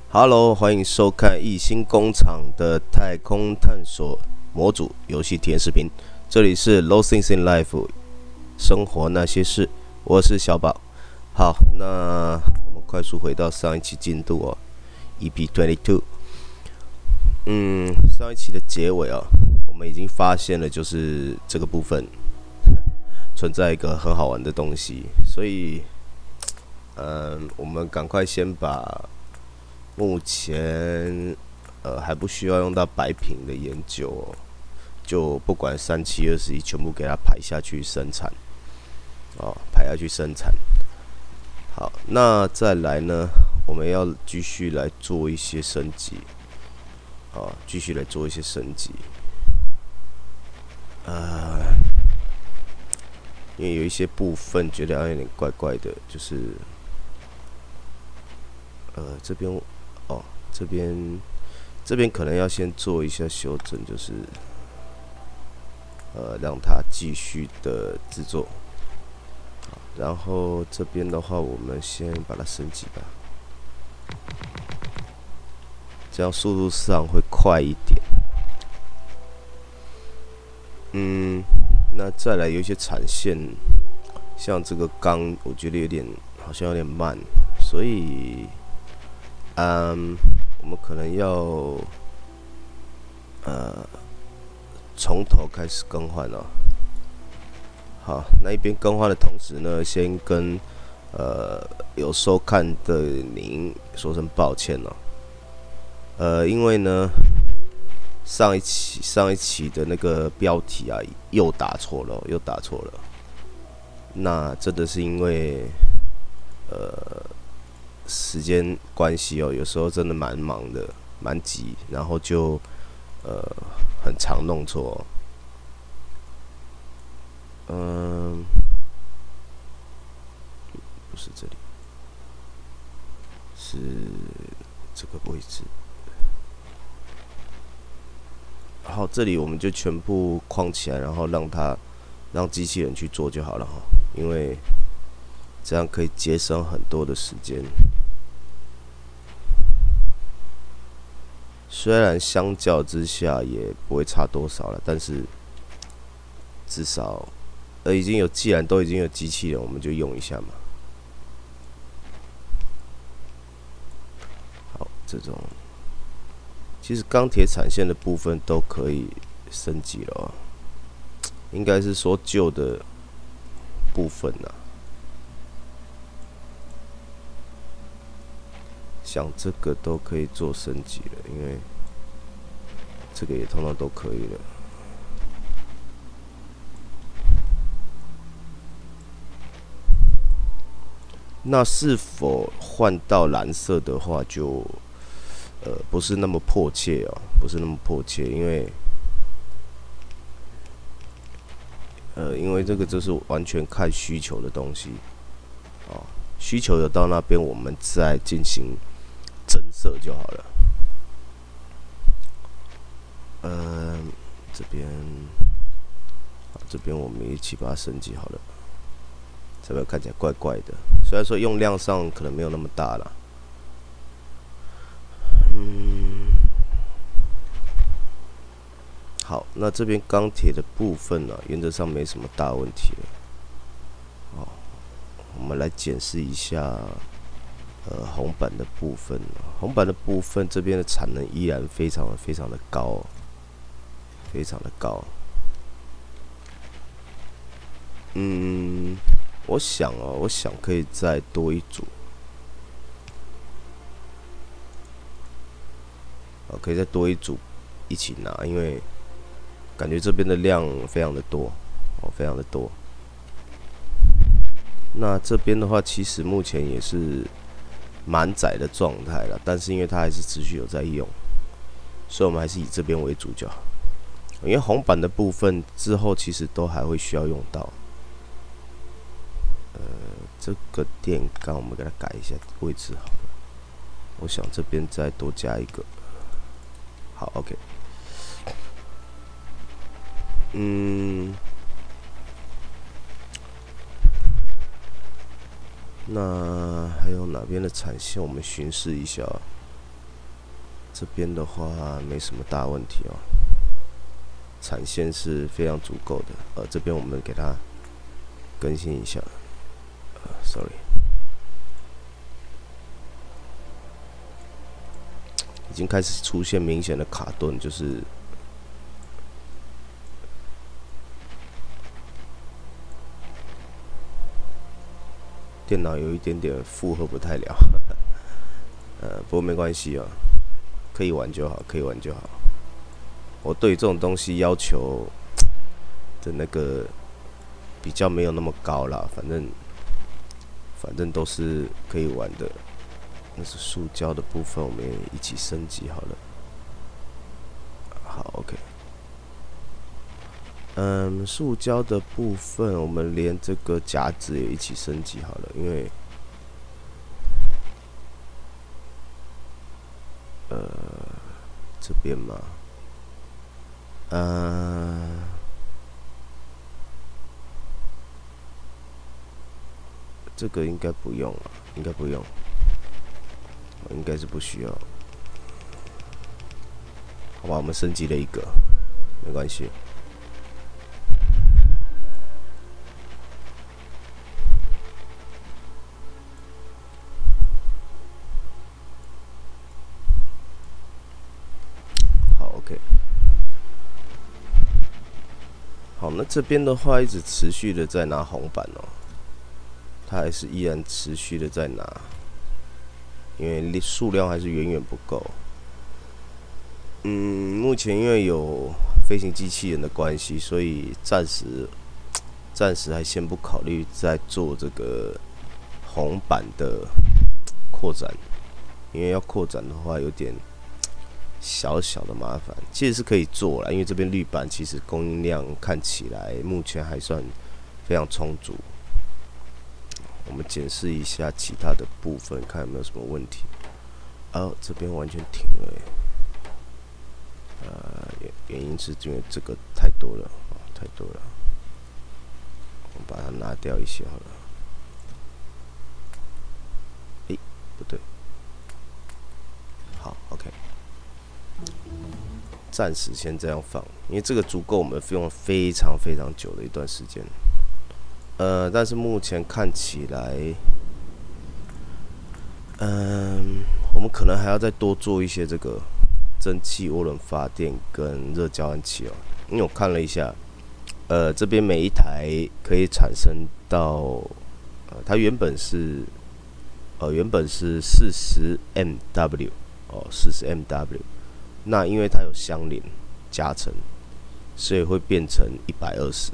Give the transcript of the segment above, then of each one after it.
Hello，欢迎收看异星工厂的太空探索模组游戏体验视频。这里是 Low Things in Life， 生活那些事，我是小宝。好，那我们快速回到上一期进度哦 ，EP22。上一期的结尾哦，我们已经发现了，就是这个部分存在一个很好玩的东西，所以，我们赶快先把目前还不需要用到白屏的研究哦，就不管3721全部给它排下去生产哦，排下去生产。好，那再来呢，我们要继续来做一些升级，继续来做一些升级。因为有一些部分觉得有点怪怪的，就是这边这边可能要先做一下修正，就是让它继续的制作。然后这边的话，我们先把它升级吧，这样速度上会快一点。那再来有一些产线，像这个钢，我觉得好像有点慢，所以我们可能要从头开始更换哦。好，那一边更换的同时呢，先跟有收看的您说声抱歉哦。因为呢，上一期的那个标题啊，又打错了。那真的是因为时间关系哦，有时候真的蛮忙的，蛮急，然后就很常弄错不是这里，是这个位置。好，这里我们就全部框起来，然后让机器人去做就好了哈，因为这样可以节省很多的时间。虽然相较之下也不会差多少了，但是至少既然都已经有机器人，我们就用一下嘛。好，这种其实钢铁产线的部分都可以升级了哦，应该是说旧的部分啊，像这个都可以做升级了，因为这个也通常都可以了。那是否换到蓝色的话就不是那么迫切哦，不是那么迫切，因为这个就是完全看需求的东西哦，需求有到那边，我们再进行增色就好了。这边我们一起把它升级好了，这边看起来怪怪的，虽然说用量上可能没有那么大啦。好，那这边钢铁的部分呢，原则上没什么大问题了。我们来检视一下红板的部分。红板的部分这边的产能依然非常的高，非常的高。我想可以再多一组，可以再多一组一起拿，因为感觉这边的量非常的多，非常的多。那这边的话，其实目前也是满载的状态了，但是因为它还是持续有在用，所以我们还是以这边为主就好。因为红板的部分之后其实都还会需要用到。这个电杆我们给它改一下位置好了。我想这边再多加一个。好 ，OK。那还有哪边的产线我们巡视一下？ 这边的话没什么大问题哦，产线是非常足够的。这边我们给它更新一下。sorry， 已经开始出现明显的卡顿，就是电脑有一点点负荷不太了。不过没关系啊，可以玩就好，可以玩就好。我对这种东西要求的那个比较没有那么高啦，反正都是可以玩的。那是塑胶的部分，我们也一起升级好了。好 ，OK。塑胶的部分，我们连这个夹子也一起升级好了，因为这边嘛，这个应该不用啊，应该不用，应该是不需要。好吧，我们升级了一个，没关系。好 ，OK。好，那这边的话一直持续的在拿红板哦，它还是依然持续的在拿，因为数量还是远远不够。目前因为有飞行机器人的关系，所以暂时还先不考虑再做这个红板的扩展，因为要扩展的话有点小小的麻烦。其实是可以做啦，因为这边绿板其实供应量看起来目前还算非常充足。我们检视一下其他的部分，看有没有什么问题。这边完全停了耶。原因是因为这个太多了，太多了。我们把它拿掉一些好了。不对。好 ，OK。暂时先这样放，因为这个足够我们用非常非常久的一段时间。但是目前看起来，我们可能还要再多做一些这个蒸汽涡轮发电跟热交换器哦。因为我看了一下，这边每一台可以产生到，它原本是40 MW 哦，40 MW。那因为它有相连加成，所以会变成120。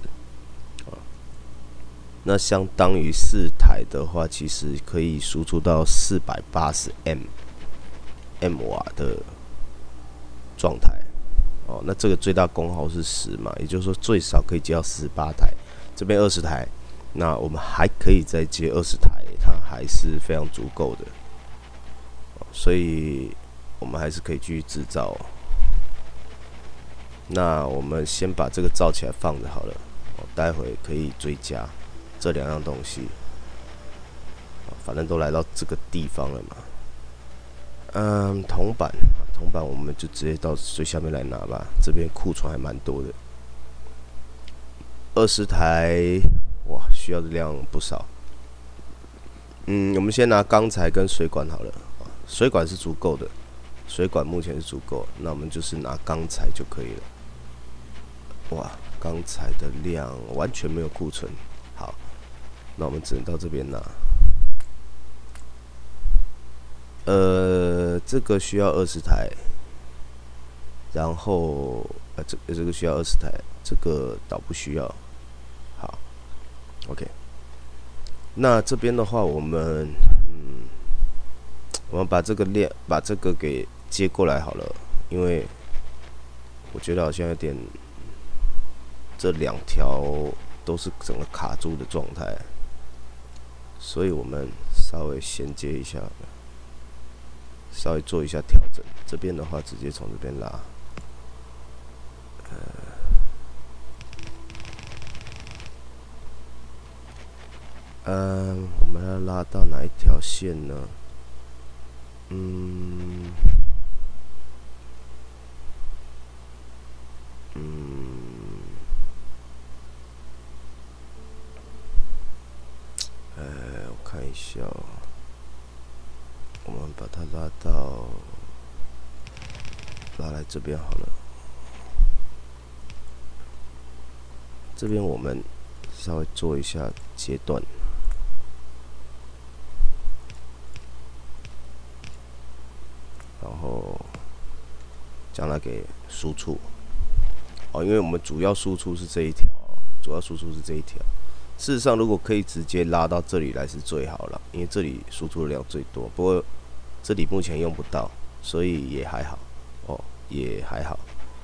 那相当于4台的话，其实可以输出到480 M 瓦的状态。那这个最大功耗是10嘛，也就是说最少可以接到48台。这边20台，那我们还可以再接20台，它还是非常足够的。所以我们还是可以继续制造。那我们先把这个造起来放着好了，待会可以追加这2样东西。反正都来到这个地方了嘛。铜板我们就直接到最下面来拿吧，这边库存还蛮多的。20台，哇，需要的量不少。我们先拿钢材跟水管好了，水管是足够的，水管目前是足够，那我们就是拿钢材就可以了。哇，钢材的量完全没有库存，好，那我们只能到这边拿。这个需要20台，然后这个需要20台，这个倒不需要。好 ，OK。那这边的话，我们把这个给接过来好了，因为我觉得好像有点，这2条都是整个卡住的状态，所以我们稍微衔接一下。稍微做一下调整，这边的话直接从这边拉，我们要拉到哪一条线呢？ 下哦，我们把它拉来这边好了。这边我们稍微做一下截断，然后将它给输出。哦，因为我们主要输出是这一条，事实上，如果可以直接拉到这里来是最好了，因为这里输出的量最多。不过这里目前用不到，所以也还好。哦，也还好。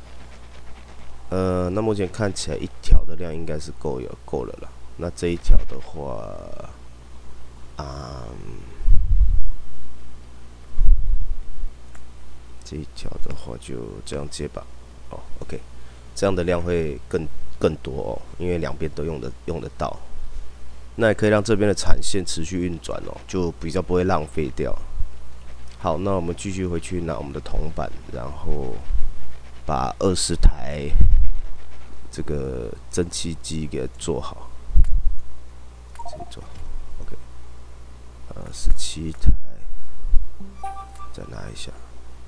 那目前看起来一条的量应该是够了啦。那这一条的话，这一条的话就这样接吧。哦 ，OK， 这样的量会更多哦，因为两边都用得到。那也可以让这边的产线持续运转哦，就比较不会浪费掉。好，那我们继续回去拿我们的铜板，然后把20台这个蒸汽机给做好。自己做 ，OK， 17台，再拿一下，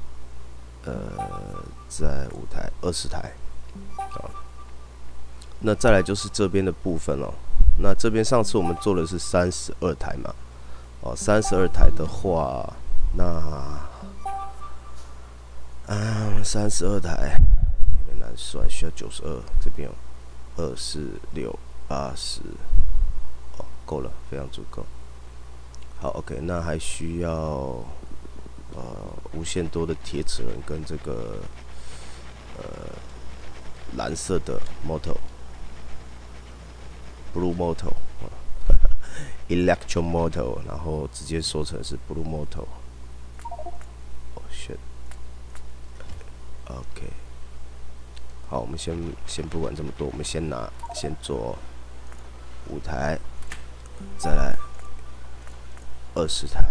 再5台，20台，好，那再来就是这边的部分哦。那这边上次我们做的是32台嘛，哦，32台的话，那32台有点难算，需要92，这边有24、6、80，哦，够了，非常足够。好 ，OK， 那还需要无限多的铁齿轮跟这个蓝色的 motor。Blue Motor， Electro Motor， 然后直接说成是 Blue Motor。哦 ，shit。OK， 好，我们先不管这么多，我们先做5台，再来20台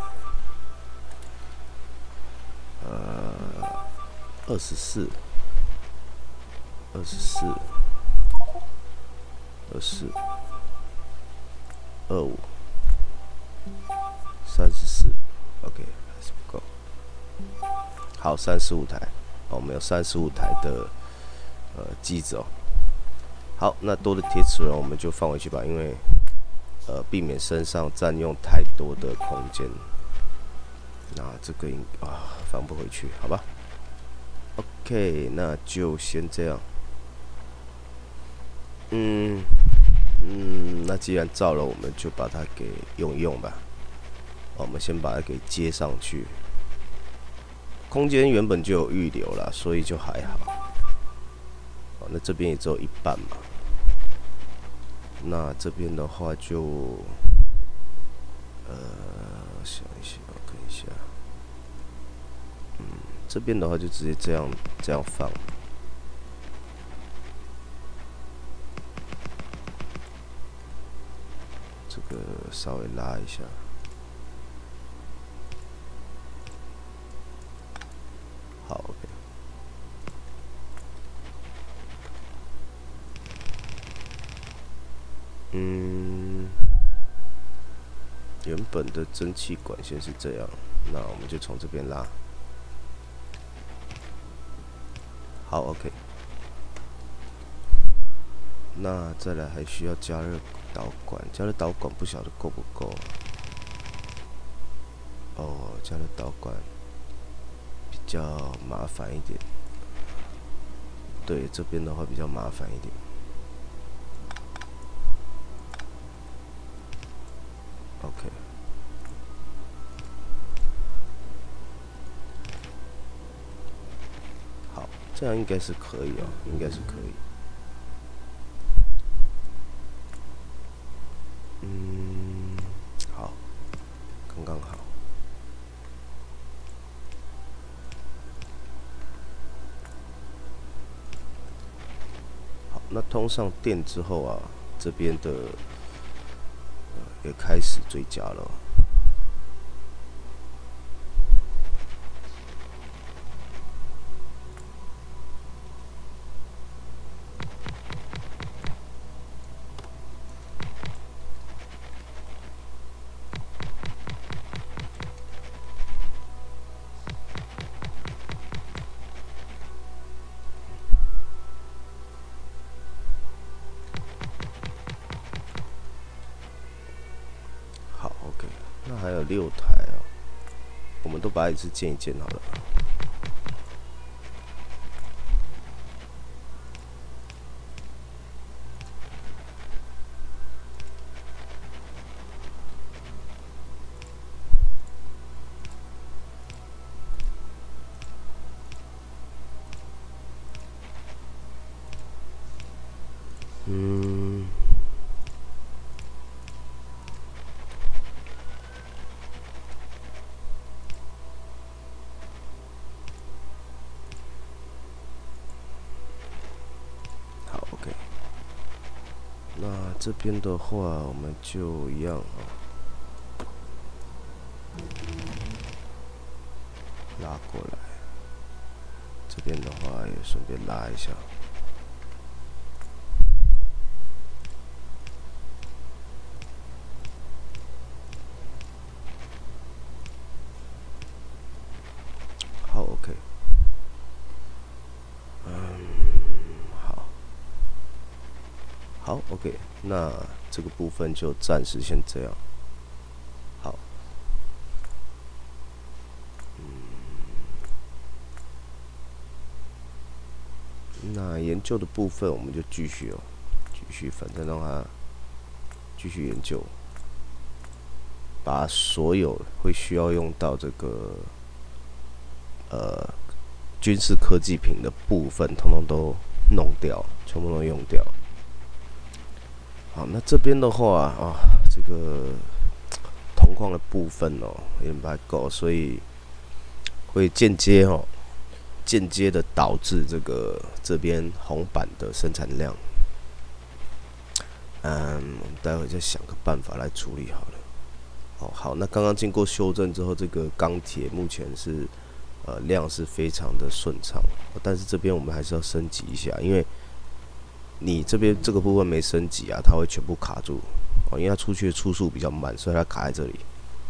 ，24、25、34 ，OK， 还是不够。好，35台，哦，我们有35台的机子哦。好，那多的铁齿轮我们就放回去吧，因为避免身上占用太多的空间。那这个放不回去，好吧 ？OK， 那就先这样。那既然造了，我们就把它给用一用吧。我们先把它给接上去。空间原本就有预留啦，所以就还好。那这边也只有一半嘛。那这边的话就，想一下，我看一下。这边的话就直接这样放。这个稍微拉一下，好 ，OK。原本的蒸汽管线是这样，那我们就从这边拉。好 ，OK。那再来还需要加热导管，加热导管不晓得够不够。哦，加热导管比较麻烦一点。对，这边的话比较麻烦一点。OK。好，这样应该是可以哦，应该是可以。好，刚刚好。好，那通上电之后啊，这边的也开始追加了。 还有6台啊，我们都把它一次建一建好了。好 ，OK。那这边的话，我们就一样啊，拉过来。这边的话也顺便拉一下。好 ，OK。好 ，OK。那这个部分就暂时先这样。好。那研究的部分我们就继续哦，继续，反正让它继续研究，把所有会需要用到这个军事科技品的部分，通通都弄掉，全部都用掉。好，那这边的话啊，这个铜矿的部分哦，有点不太够，所以会间接的导致这边红板的生产量，我们待会再想个办法来处理好了。好，那刚刚经过修正之后，这个钢铁目前是量是非常的顺畅，但是这边我们还是要升级一下，因为你这边这个部分没升级啊，它会全部卡住因为它出去的出速比较慢，所以它卡在这里。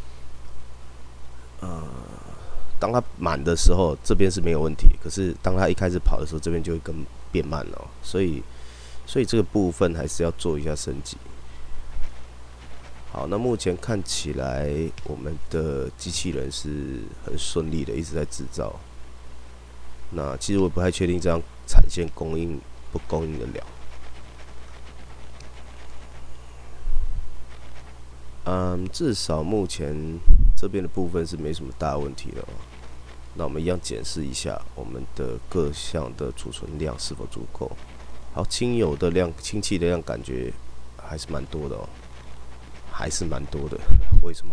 当它满的时候，这边是没有问题，可是当它一开始跑的时候，这边就会变慢了所以这个部分还是要做一下升级。好，那目前看起来我们的机器人是很顺利的，一直在制造。那其实我不太确定这样产线供应得了。至少目前这边的部分是没什么大问题的那我们一样检视一下我们的各项的储存量是否足够。好，氢气的量感觉还是蛮多的还是蛮多的。为什么？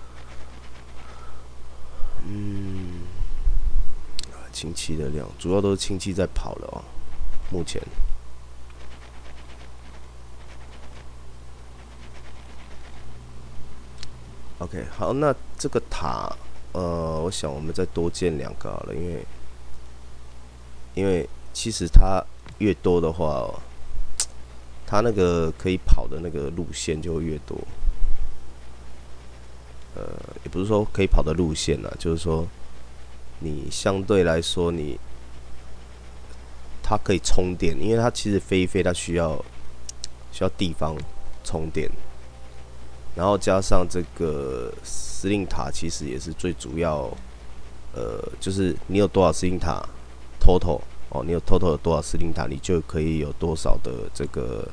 氢气的量主要都是氢气在跑了目前。OK， 好，那这个塔，我想我们再多建2个好了，因为其实它越多的话它那个可以跑的那个路线就会越多。也不是说可以跑的路线啦，就是说你相对来说它可以充电，因为它其实飞一飞它需要地方充电。然后加上这个司令塔，其实也是最主要，就是你有多少司令塔 total 你有 total 有多少司令塔，你就可以有多少的这个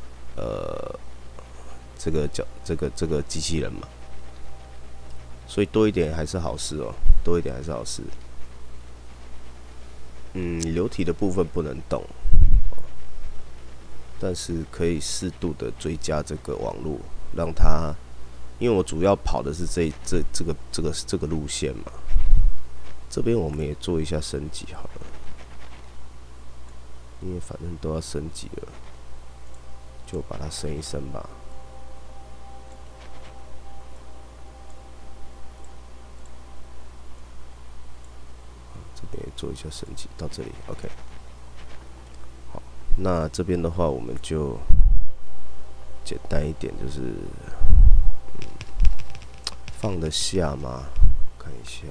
机器人嘛。所以多一点还是好事多一点还是好事。流体的部分不能动，但是可以适度的追加这个网络。让它，因为我主要跑的是这个路线嘛，这边我们也做一下升级好了，因为反正都要升级了，就把它升一升吧。这边也做一下升级到这里 ，OK。好，那这边的话我们就简单一点，就是放得下吗？看一下，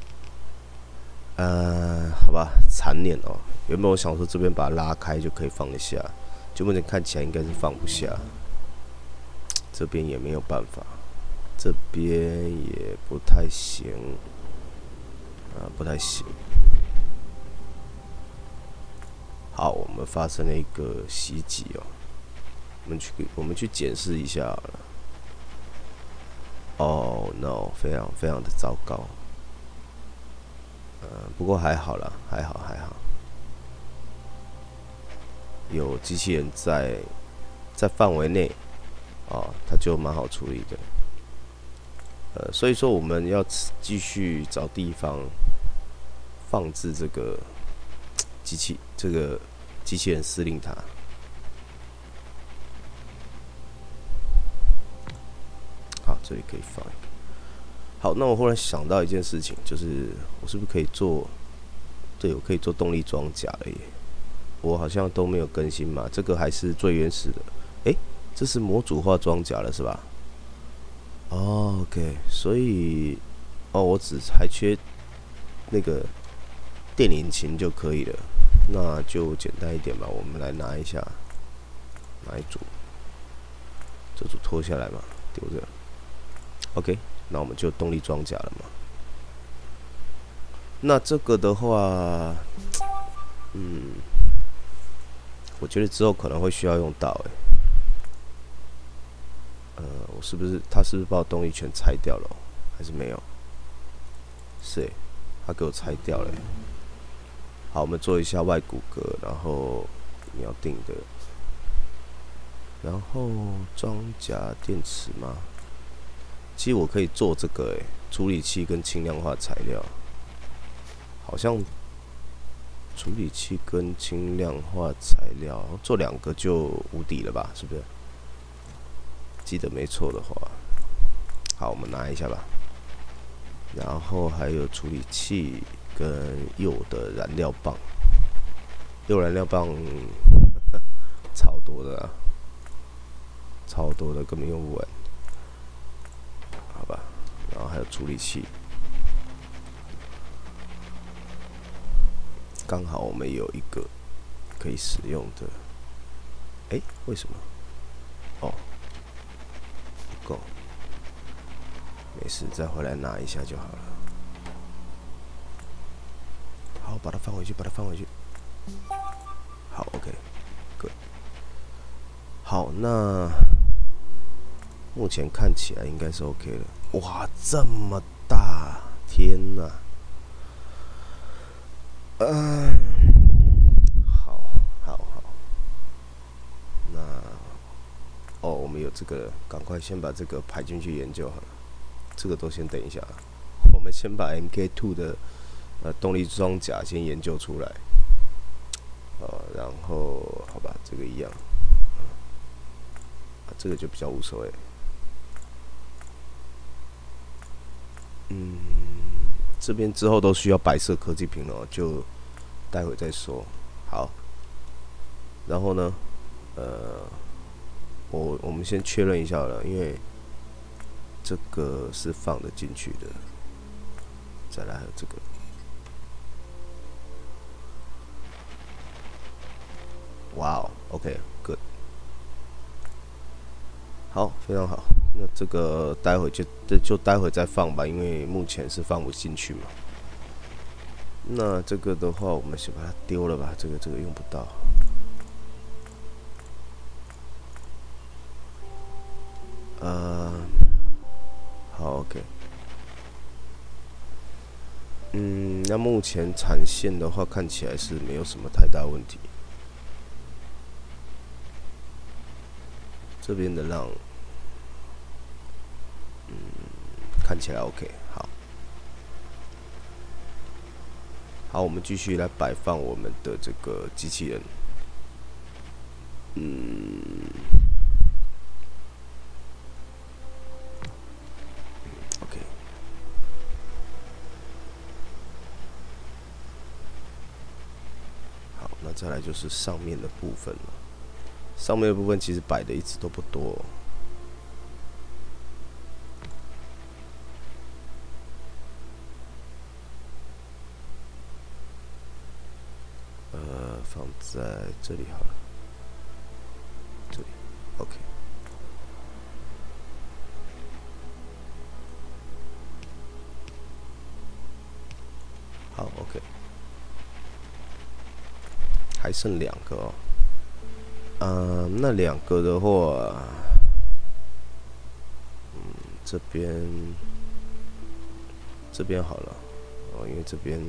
好吧，残念原本我想说这边把它拉开就可以放得下，就目前看起来应该是放不下，这边也没有办法， 这边也不太行，不太行。好，我们发生了一个袭击哦，我们去检视一下好了。Oh no， 非常非常的糟糕。不过还好啦，还好。有机器人在范围内，它就蛮好处理的。所以说我们要继续找地方放置这个机器人司令塔。好，这里可以放一个。好，那我忽然想到一件事情，就是我是不是可以做？对，我可以做动力装甲了耶！我好像都没有更新嘛，这个还是最原始的。这是模组化装甲了是吧？OK， 所以我还缺那个电引擎就可以了，那就简单一点吧。我们来拿一下，哪一组？这组脱下来嘛，丢着。OK， 那我们就动力装甲了嘛。那这个的话，我觉得之后可能会需要用到他是不是把我动力全拆掉了？还是没有？是他给我拆掉了。好，我们做一下外骨骼，然后锚定的，然后装甲电池吗？其实我可以做这个处理器跟轻量化材料，好像处理器跟轻量化材料做2个就无敌了吧？是不是？记得没错的话，好，我们拿一下吧。然后还有处理器跟铀的燃料棒，铀燃料棒超多的超多的，根本用不完。好吧，然后还有处理器，刚好我们有一个可以使用的。为什么？不够，没事，再回来拿一下就好了。好，把它放回去。好 ，OK，Good。好，那目前看起来应该是 OK 了。哇，这么大！天哪！好。那我们有这个，赶快先把这个排进去研究好了。这个都先等一下，我们先把 MK2 的动力装甲先研究出来。然后好吧，这个一样。这个就比较无所谓。这边之后都需要白色科技屏了，就待会再说。好，然后呢，我们先确认一下了，因为这个是放得进去的。再来还有这个。哇哦 ，OK，Good。好，非常好。那这个待会就待会再放吧，因为目前是放不进去嘛。那这个的话，我们先把它丢了吧，这个用不到。好 ，OK。那目前产线的话，看起来是没有什么太大问题。这边的浪，看起来 OK。好，我们继续来摆放我们的这个机器人。OK。好，那再来就是上面的部分了。上面的部分其实摆的一直都不多。放在这里好了，这里 OK。 好 ，OK， 还剩2个哦。那2个的话，这边好了哦，因为这边。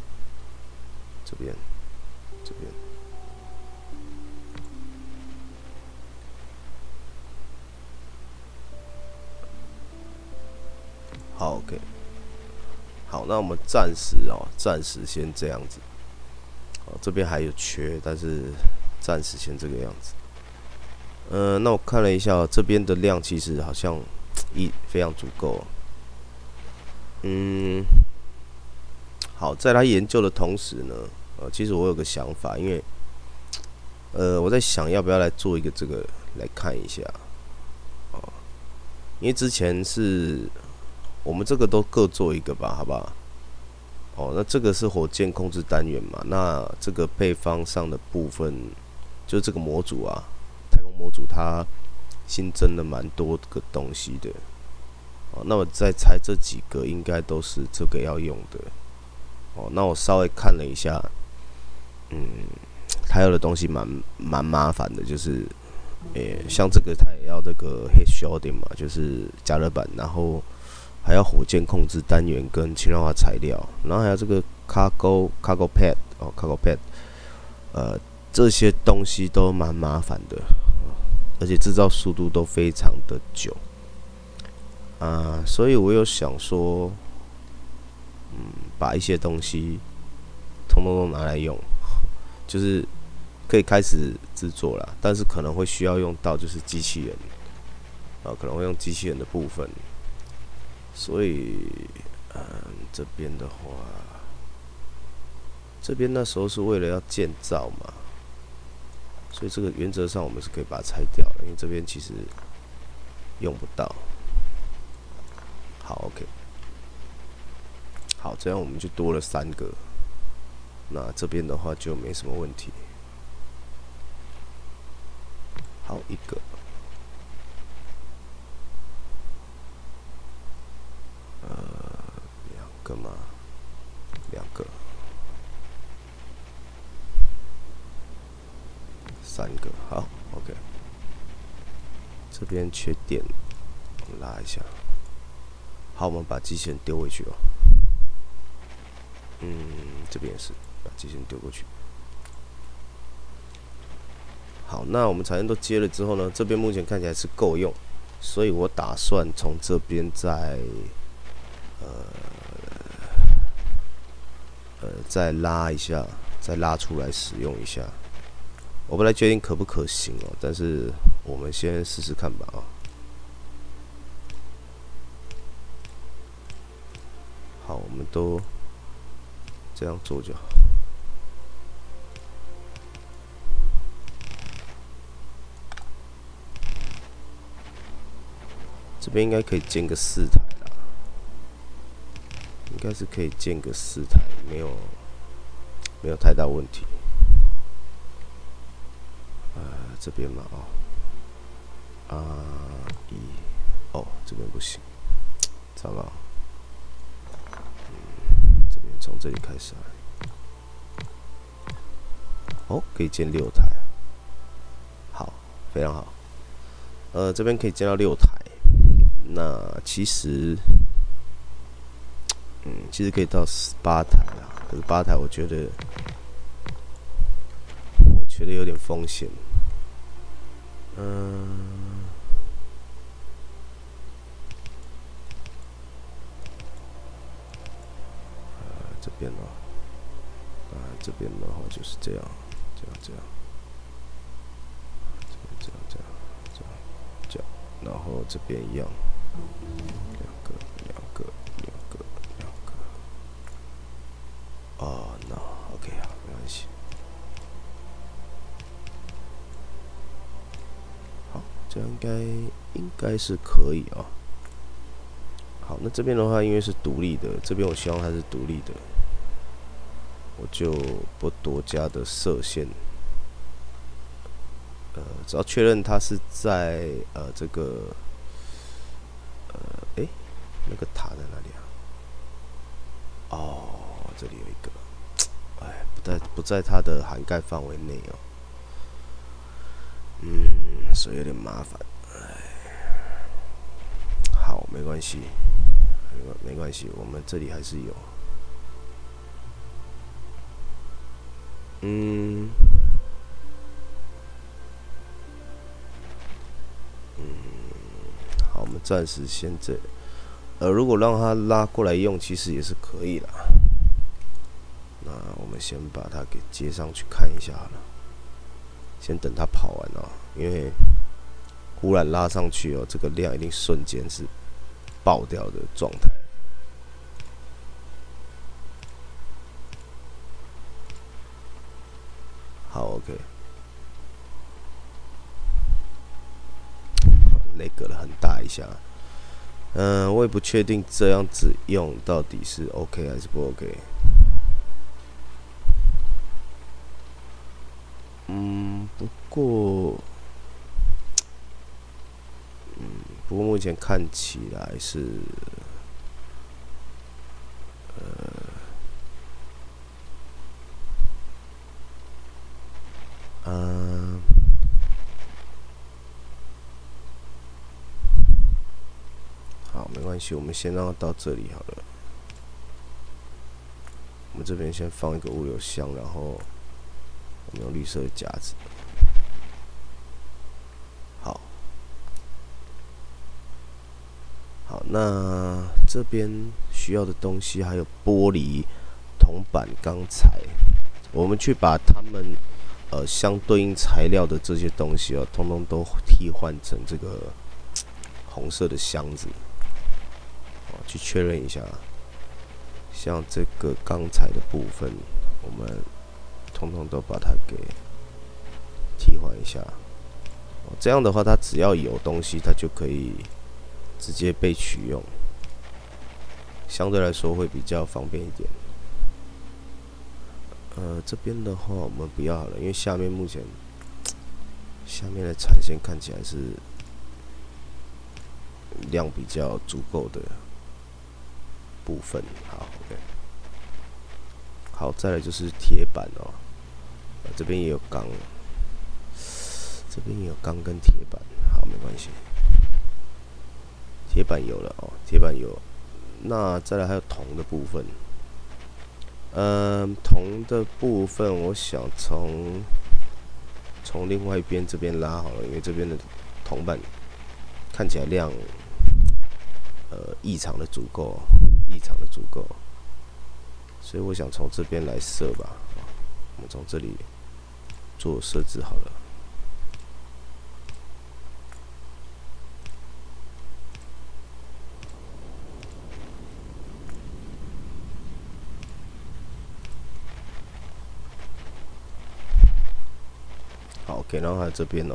好 ，OK， 好，那我们暂时先这样子。哦，这边还有缺，但是暂时先这个样子。那我看了一下，这边的量其实好像非常足够。好，在他研究的同时呢，其实我有个想法，因为我在想要不要来做一个这个来看一下。因为之前是我们这个都各做一个吧，好不好？那这个是火箭控制单元嘛？那这个配方上的部分，就是这个模组啊，太空模组它新增了蛮多个东西的。那我再猜这几个应该都是这个要用的。那我稍微看了一下，它有的东西蛮麻烦的，就是。像这个它也要这个 heat shielding 嘛，就是加热板，然后还要火箭控制单元跟氢氧化材料，然后还有这个 cargo pad cargo pad， 这些东西都蛮麻烦的，而且制造速度都非常的久所以我有想说，把一些东西通通都拿来用，就是可以开始制作啦，但是可能会需要用到就是机器人，可能会用机器人的部分，所以，这边的话，这边那时候是为了要建造嘛，所以这个原则上我们是可以把它拆掉的，因为这边其实用不到。好 ，OK， 好，这样我们就多了3个，那这边的话就没什么问题。好，一个，2个嘛，2个，3个，好 ，OK。这边缺电，我们拉一下。好，我们把机器人丢回去哦。这边也是，把机器人丢过去。好，那我们材料都接了之后呢，这边目前看起来是够用，所以我打算从这边再拉一下，再拉出来使用一下。我不太确定可不可行哦，但是我们先试试看吧啊。好，我们都这样做就好。这边应该可以建个4台啦，应该是可以建个4台，没有太大问题。这边嘛这边不行，糟糕。这边从这里开始来。可以建6台，好，非常好。这边可以建到6台。那其实可以到8台啦，可是8台我觉得有点风险。这边这边的话就是这样，这样，这样，然后这边一样。两个。那 OK 啊，没关系。好，这样应该是可以啊。好，那这边的话，因为是独立的，这边我希望它是独立的，我就不多加的设限。只要确认它是在这个那个塔在哪里啊？ 这里有一个，哎，不在它的涵盖范围内哦。所以有点麻烦。好，没关系，没关系，我们这里还是有。好，我们暂时先这。如果让它拉过来用，其实也是可以啦。那我们先把它给接上去看一下好了。先等它跑完哦，因为忽然拉上去哦，这个量一定瞬间是爆掉的状态。好 ，OK。雷隔了很大一下。我也不确定这样子用到底是 OK 还是不 OK。不过目前看起来是，好，没关系，我们先让它到这里好了。我们这边先放一个物流箱，然后我们用绿色的夹子。好，那这边需要的东西还有玻璃、铜板、钢材，我们去把它们相对应材料的这些东西哦，通通都替换成这个红色的箱子，去确认一下。像这个钢材的部分，我们通通都把它给替换一下。这样的话，它只要有东西，它就可以直接被取用，相对来说会比较方便一点。这边的话我们不要好了，因为下面目前下面的产线看起来是量比较足够的部分。好 ，OK。好，再来就是铁板哦，这边也有钢，这边也有钢跟铁板。好，没关系。铁板有了哦，铁板有，那再来还有铜的部分。铜的部分，我想从另外一边这边拉好了，因为这边的铜板看起来量异常的足够，所以我想从这边来设吧。我们从这里做设置好了。好 ，OK， 然后还有这边哦。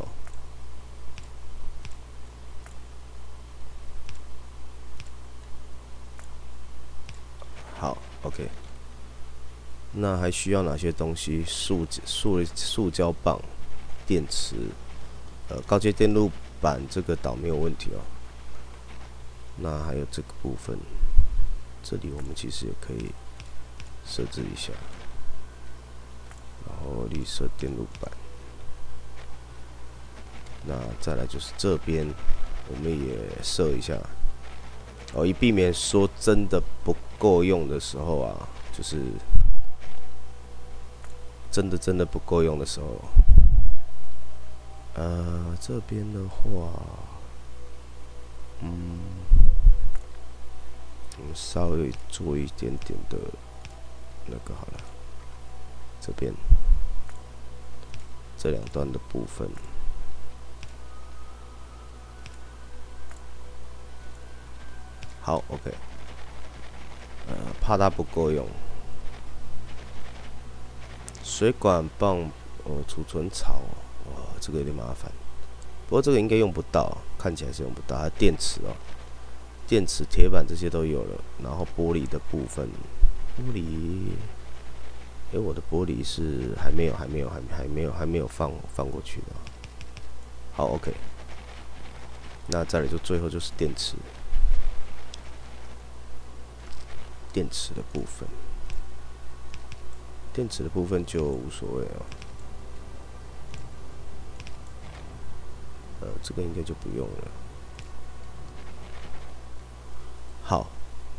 好 ，OK。那还需要哪些东西？塑胶棒、电池、高阶电路板这个倒没有问题哦。那还有这个部分，这里我们其实也可以设置一下，然后绿色电路板。那再来就是这边，我们也设一下，以避免说真的不够用的时候啊，就是真的不够用的时候，这边的话，我们稍微做一点点的那个好了，这边这两端的部分。好 ，OK。怕它不够用。水管棒，储存槽，哇，这个有点麻烦。不过这个应该用不到，看起来是用不到。它电池哦，电池、铁板这些都有了。然后玻璃的部分，玻璃，我的玻璃是还没有放过去的。好 ，OK。那再来就最后就是电池。电池的部分， 电池的部分就无所谓哦。这个应该就不用了。好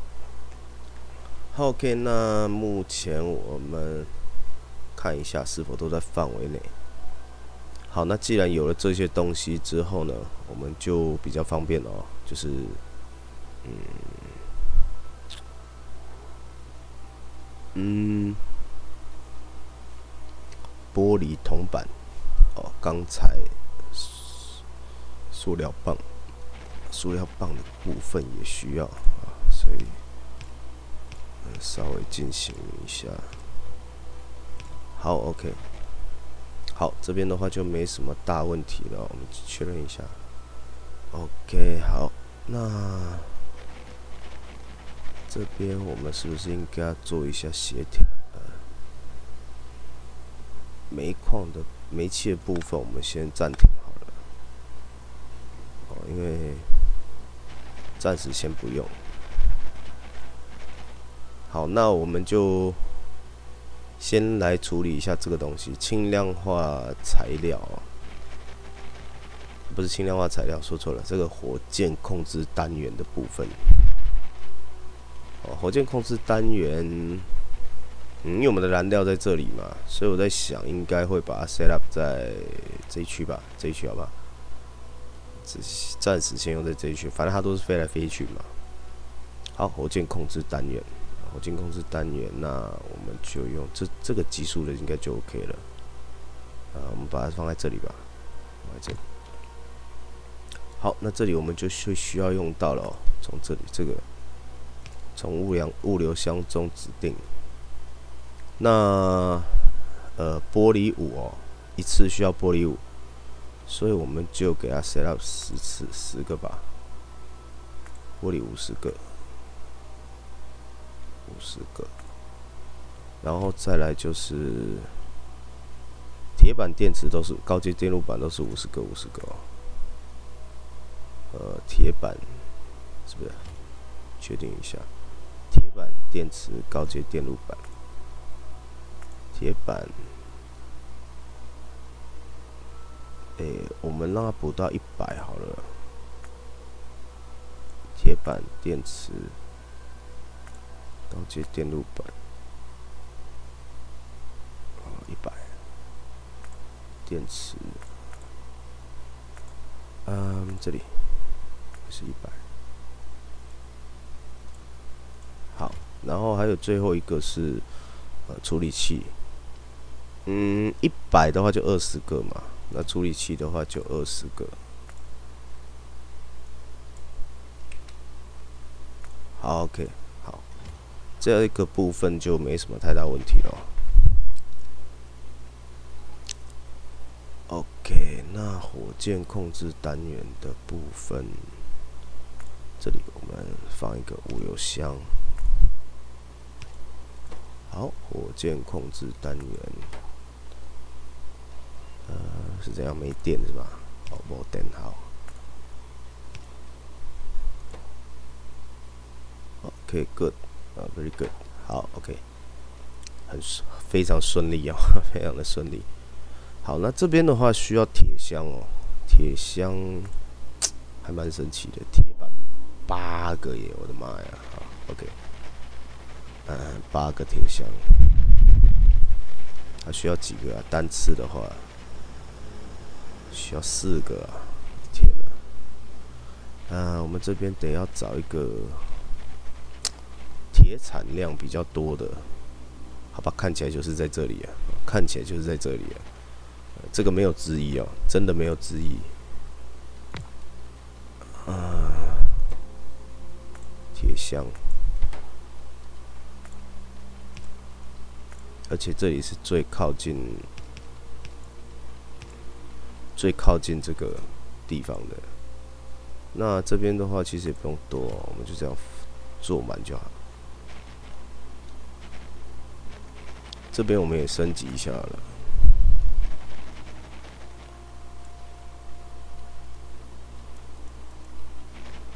，OK， 那目前我们看一下是否都在范围内。好，那既然有了这些东西之后呢，我们就比较方便了哦，就是玻璃铜板哦，钢材、塑料棒的部分也需要啊，所以稍微进行一下。好 ，OK， 好，这边的话就没什么大问题了，我们确认一下。OK， 好，那这边我们是不是应该要做一下协调？煤气的部分，我们先暂停好了。哦，因为暂时先不用。好，那我们就先来处理一下这个东西，轻量化材料，不是轻量化材料，说错了，这个火箭控制单元的部分。火箭控制单元，因为我们的燃料在这里嘛，所以我在想，应该会把它 set up 在这一区吧，这一区好不好？暂时先用在这一区，反正它都是飞来飞去嘛。好，火箭控制单元，那我们就用这个级数的应该就 OK 了。我们把它放在这里吧，放在这里。好，那这里我们就需要用到了哦，从这里这个。从物流箱中指定，那玻璃5哦，一次需要玻璃5，所以我们就给它 set up 10个吧，玻璃50个，然后再来就是铁板电池都是高阶电路板都是50个哦，铁板是不是？确定一下。铁板电池高阶电路板，铁板，我们让它补到100好了。铁板电池高阶电路板，100。电池，这里是100。好，然后还有最后一个是处理器，100的话就20个嘛，那处理器的话就20个。好 ，OK， 好，这一个部分就没什么太大问题了。OK， 那火箭控制单元的部分，这里我们放一个物流箱。好，火箭控制单元，是这样，没电是吧？哦，没电，好。OK，good， very good， 好 ，OK， 非常顺利哦，非常的顺利。好，那这边的话需要铁箱哦，铁箱还蛮神奇的，铁板8个耶，我的妈呀！好 ，OK。8个铁箱，它需要几个啊？单次的话，需要4个啊！天哪！我们这边得要找一个铁产量比较多的，好吧？看起来就是在这里啊，这个没有之一哦，真的没有之一。铁箱。而且这里是最靠近这个地方的。那这边的话，其实也不用多，我们就这样做满就好。这边我们也升级一下了。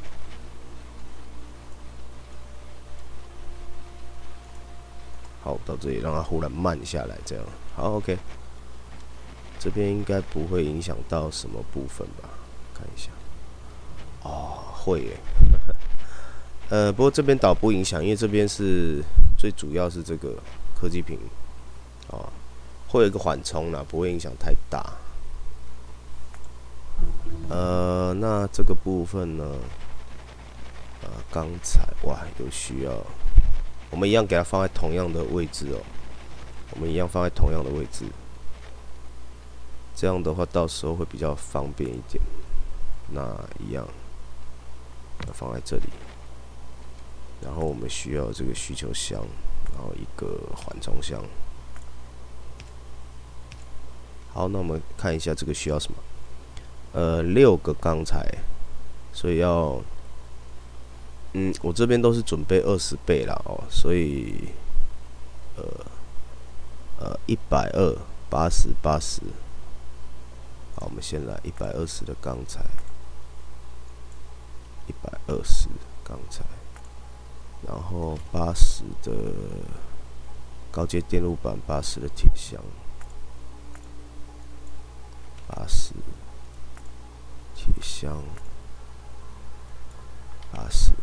好， 到这里，让它忽然慢下来，这样。好 ，OK。这边应该不会影响到什么部分吧？看一下。哦，会耶。不过这边倒不影响，因为这边是最主要是这个科技屏，哦，会有一个缓冲啦，不会影响太大。那这个部分呢？钢材哇，有需要，我们一样给它放在同样的位置哦。我们一样放在同样的位置，这样的话到时候会比较方便一点。那一样，放在这里。然后我们需要这个需求箱，然后一个缓冲箱。好，那我们看一下这个需要什么。6个钢材，所以要，我这边都是准备20倍啦哦，所以120、80、80。好，我们先来120的钢材，120钢材，然后80的高阶电路板，80的铁箱，80铁箱，80。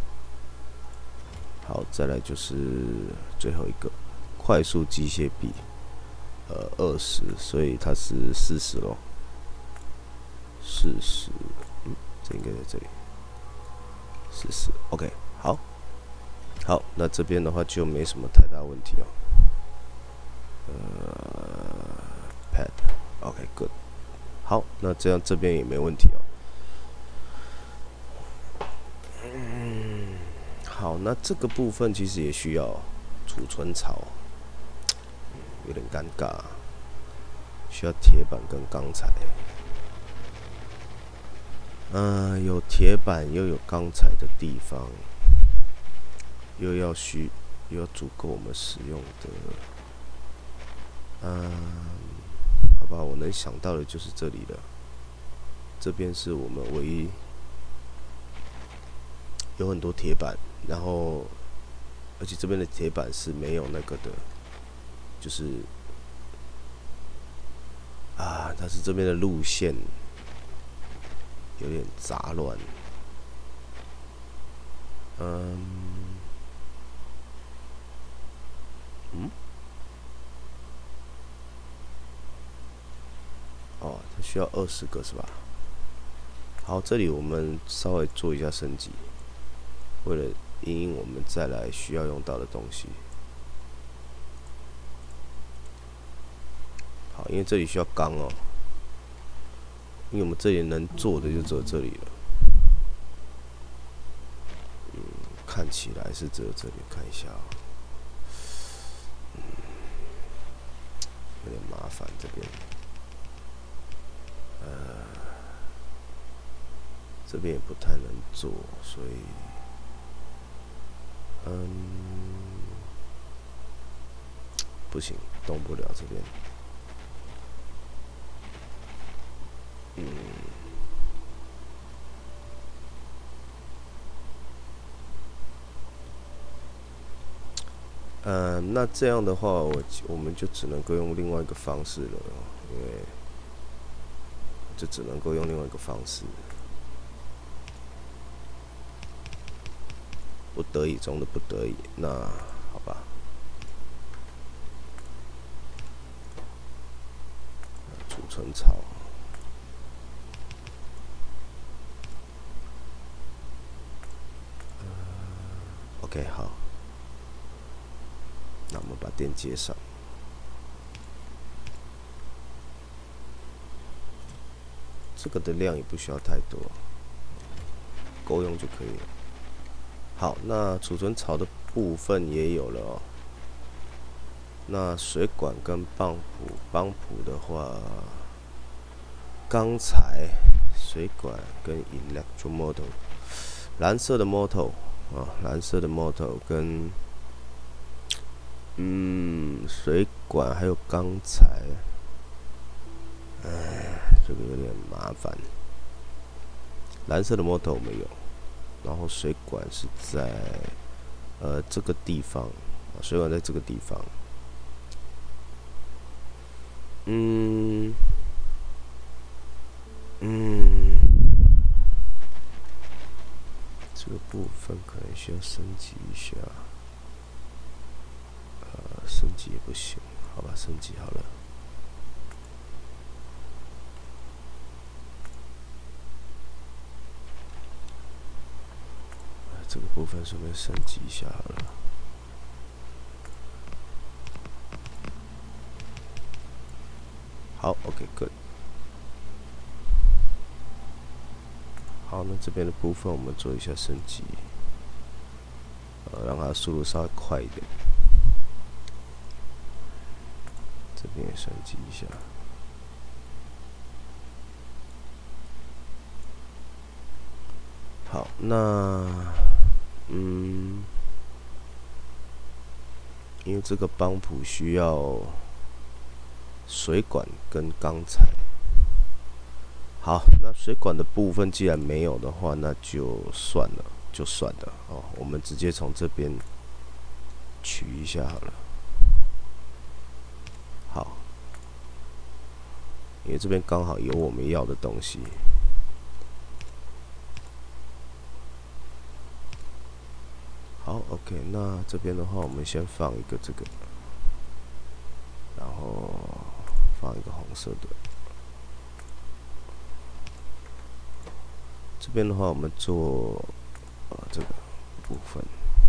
好，再来就是最后一个快速机械臂，20，所以它是40咯。40，这应该在这里。40 ，OK， 好，好，那这边的话就没什么太大问题哦。pad，OK，good， 好，那这样这边也没问题哦。好，那这个部分其实也需要储存槽，有点尴尬，需要铁板跟钢材。有铁板又有钢材的地方，又要足够我们使用的。好吧，我能想到的就是这里了。这边是我们唯一有很多铁板，然后而且这边的铁板是没有那个的，就是它是这边的路线有点杂乱。哦，它需要20个是吧？好，这里我们稍微做一下升级，为了因应我们再来需要用到的东西。好，因为这里需要钢哦，因为我们这里能做的就只有这里了。看起来是只有这里，看一下哦。有点麻烦这边。这边也不太能做，所以，不行，动不了这边。那这样的话，我们就只能够用另外一个方式了，因为就只能够用另外一个方式。不得已中的不得已，那好吧。储存槽。OK， 好。那我们把电接上。这个的量也不需要太多，够用就可以了。好，那储存槽的部分也有了哦。那水管跟泵浦的话，钢材、水管跟 electro motor， 蓝色的 motor 蓝色的 motor 跟水管还有钢材，这个有点麻烦。蓝色的 motor 我们有。然后水管是在这个地方水管在这个地方。这个部分可能需要升级一下。升级也不行，好吧，升级好了。这个部分顺便升级一下好了。好 ，OK，good。好，那这边的部分我们做一下升级，让它速度稍微快一点。这边也升级一下。好，那因为这个帮浦需要水管跟钢材。好，那水管的部分既然没有的话，那就算了，哦。我们直接从这边取一下好了。好，因为这边刚好有我们要的东西。好 ，OK， 那这边的话，我们先放一个这个，然后放一个红色的。这边的话，我们做这个部分。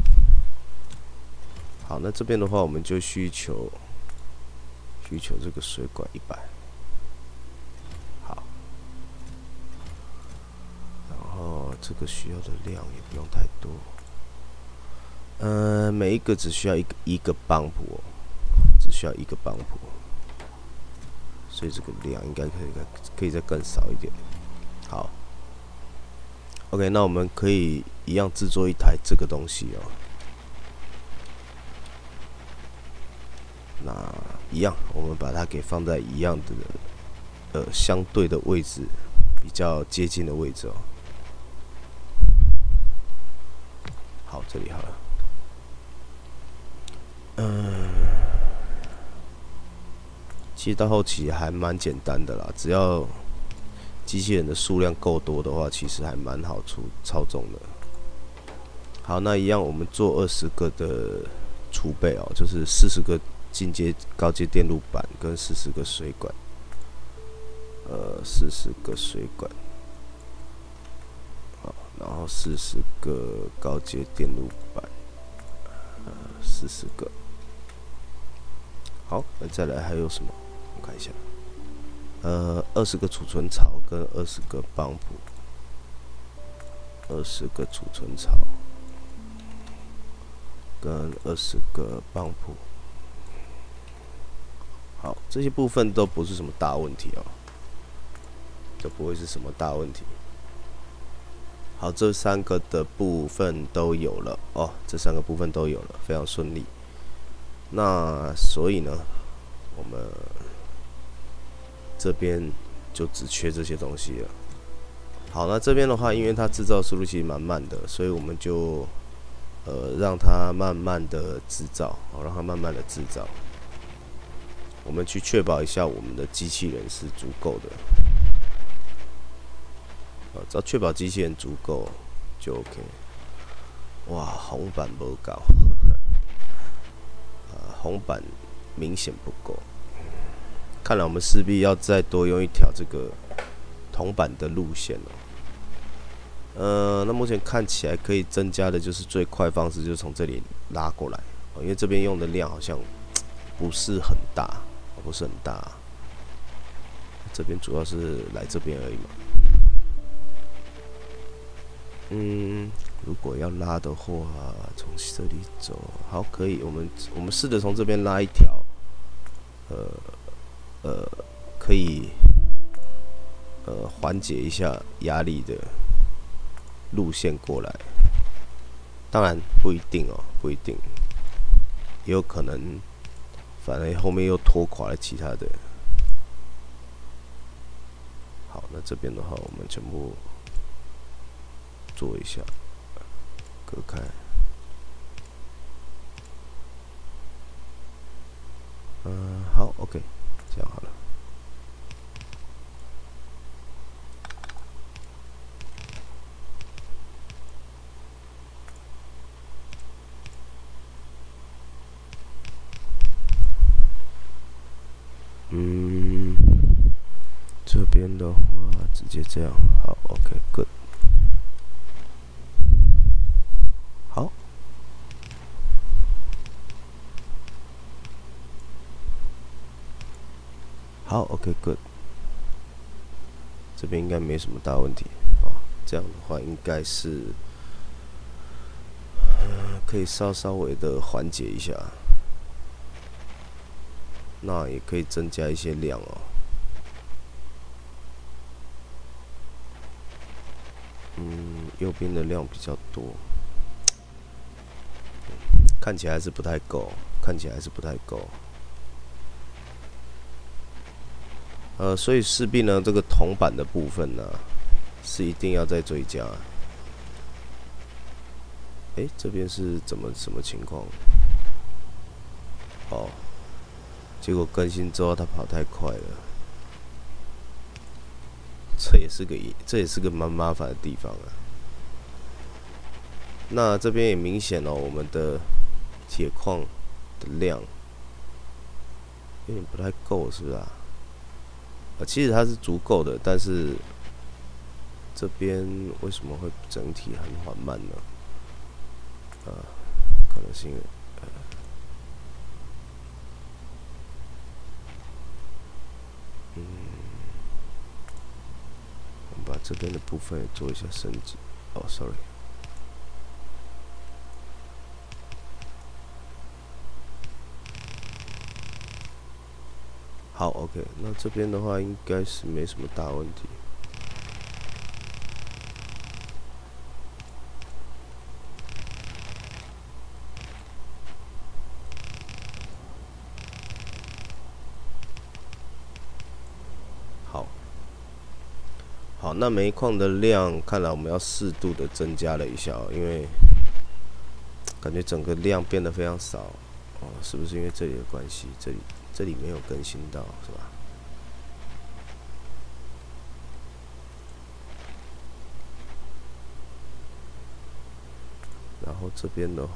好，那这边的话，我们就需求这个水管100。好，然后这个需要的量也不用太多。每一个只需要一个帮浦哦，只需要一个帮浦，所以这个量应该可以再更少一点。好 ，OK， 那我们可以一样制作一台这个东西哦。那一样，我们把它给放在一样的相对的位置，比较接近的位置哦。好，这里好了。其实到后期还蛮简单的啦，只要机器人的数量够多的话，其实还蛮好操纵的。好，那一样我们做20个的储备哦，就是40个进阶高阶电路板跟40个水管，40个水管，好，然后40个高阶电路板，40个。好，那再来还有什么？我看一下，20个储存槽跟20个帮浦，20个储存槽跟20个帮浦。好，这些部分都不是什么大问题哦，都不会是什么大问题。好，这3个的部分都有了哦，这3个部分都有了，非常顺利。那所以呢，我们这边就只缺这些东西了。好，那这边的话，因为它制造速度其实蛮慢的，所以我们就让它慢慢的制造，让它慢慢的制造。我们去确保一下我们的机器人是足够的。只要确保机器人足够就 OK。哇，红板不够。红板明显不够，看来我们势必要再多用一条这个铜板的路线哦。那目前看起来可以增加的就是最快方式，就是从这里拉过来，因为这边用的量好像不是很大，这边主要是来这边而已嘛。如果要拉的话，从这里走，好，可以，我们试着从这边拉一条，可以缓解一下压力的路线过来。当然不一定哦，不一定，也有可能，反而后面又拖垮了其他的。好，那这边的话，我们全部做一下。隔开， 好 ，OK， 这样好了。这边的话直接这样，好 ，OK，good， 好，好 ，OK，good， 这边应该没什么大问题，哦，这样的话应该是，可以稍微的缓解一下，那也可以增加一些量哦。右边的量比较多，看起来还是不太够，所以势必呢，这个铜板的部分呢，是一定要再追加。这边是什么情况？哦，结果更新之后它跑太快了，这也是个蛮麻烦的地方啊。那这边也明显哦，我们的铁矿的量有点不太够，是不是啊？其实它是足够的，但是这边为什么会整体很缓慢呢？可能是因为我们把这边的部分也做一下升级。哦，sorry。好 ，OK， 那这边的话应该是没什么大问题。好，那煤矿的量看来我们要适度的增加了一下哦，因为感觉整个量变得非常少哦，是不是因为这里的关系？这里没有更新到，是吧？然后这边的话，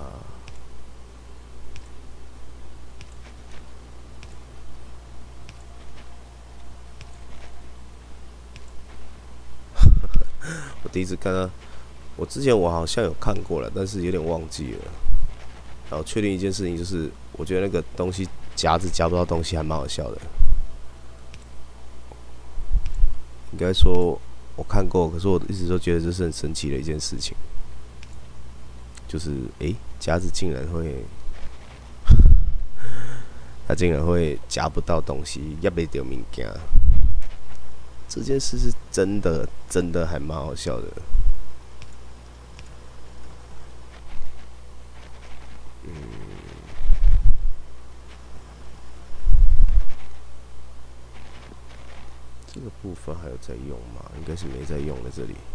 我第一次看到，我之前好像有看过了，但是有点忘记了。然后确定一件事情就是，我觉得那个东西夹子夹不到东西还蛮好笑的。应该说我看过，可是我一直都觉得这是很神奇的一件事情，就是夹子竟然会，它竟然会夹不到东西，压不到物件。这件事是真的还蛮好笑的。这个部分还有在用吗？应该是没在用的这里。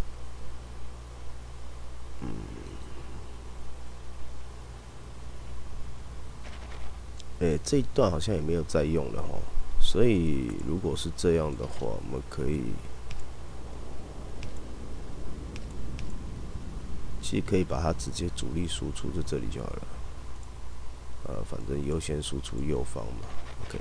这一段好像也没有在用了齁。所以如果是这样的话，我们可以，其实可以把它直接主力输出在这里就好了。反正优先输出右方嘛 ，OK。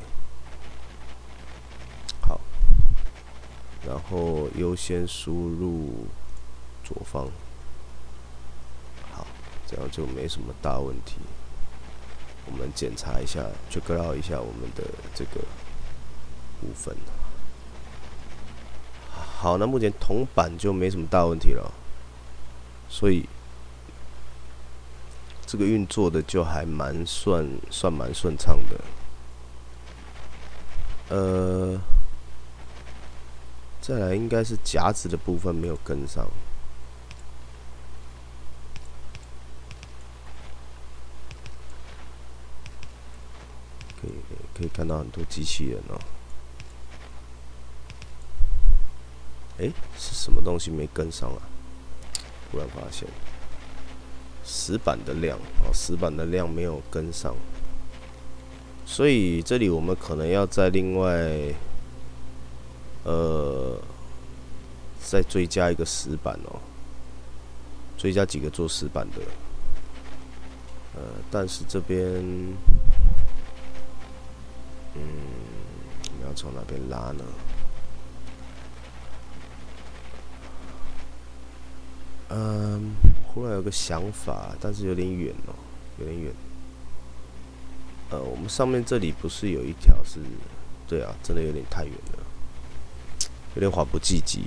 好，然后优先输入左方。好，这样就没什么大问题。我们检查一下 ，check out 一下我们的这个部分。好，那目前铜板就没什么大问题了，所以这个运作的就还算蛮顺畅的。再来应该是夹子的部分没有跟上。可以看到很多机器人哦。是什么东西没跟上啊？突然发现，石板的量没有跟上。 所以这里我们可能要再另外再追加一个石板哦，追加几个做石板的。但是这边，我们要从哪边拉呢？忽然有个想法，但是有点远哦，有点远。我们上面这里不是有一条是？对啊，真的有点太远了，有点缓不济急。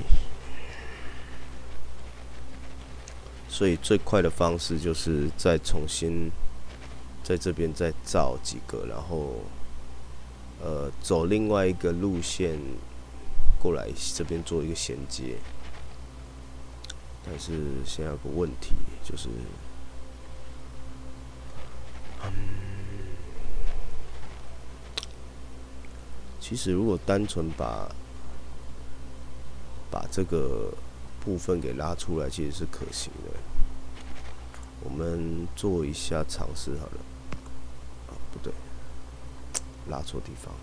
所以最快的方式就是再重新在这边再造几个，然后走另外一个路线过来这边做一个衔接。但是现在有个问题就是，其实如果单纯把这个部分给拉出来，其实是可行的。我们做一下尝试好了。不对，拉错地方。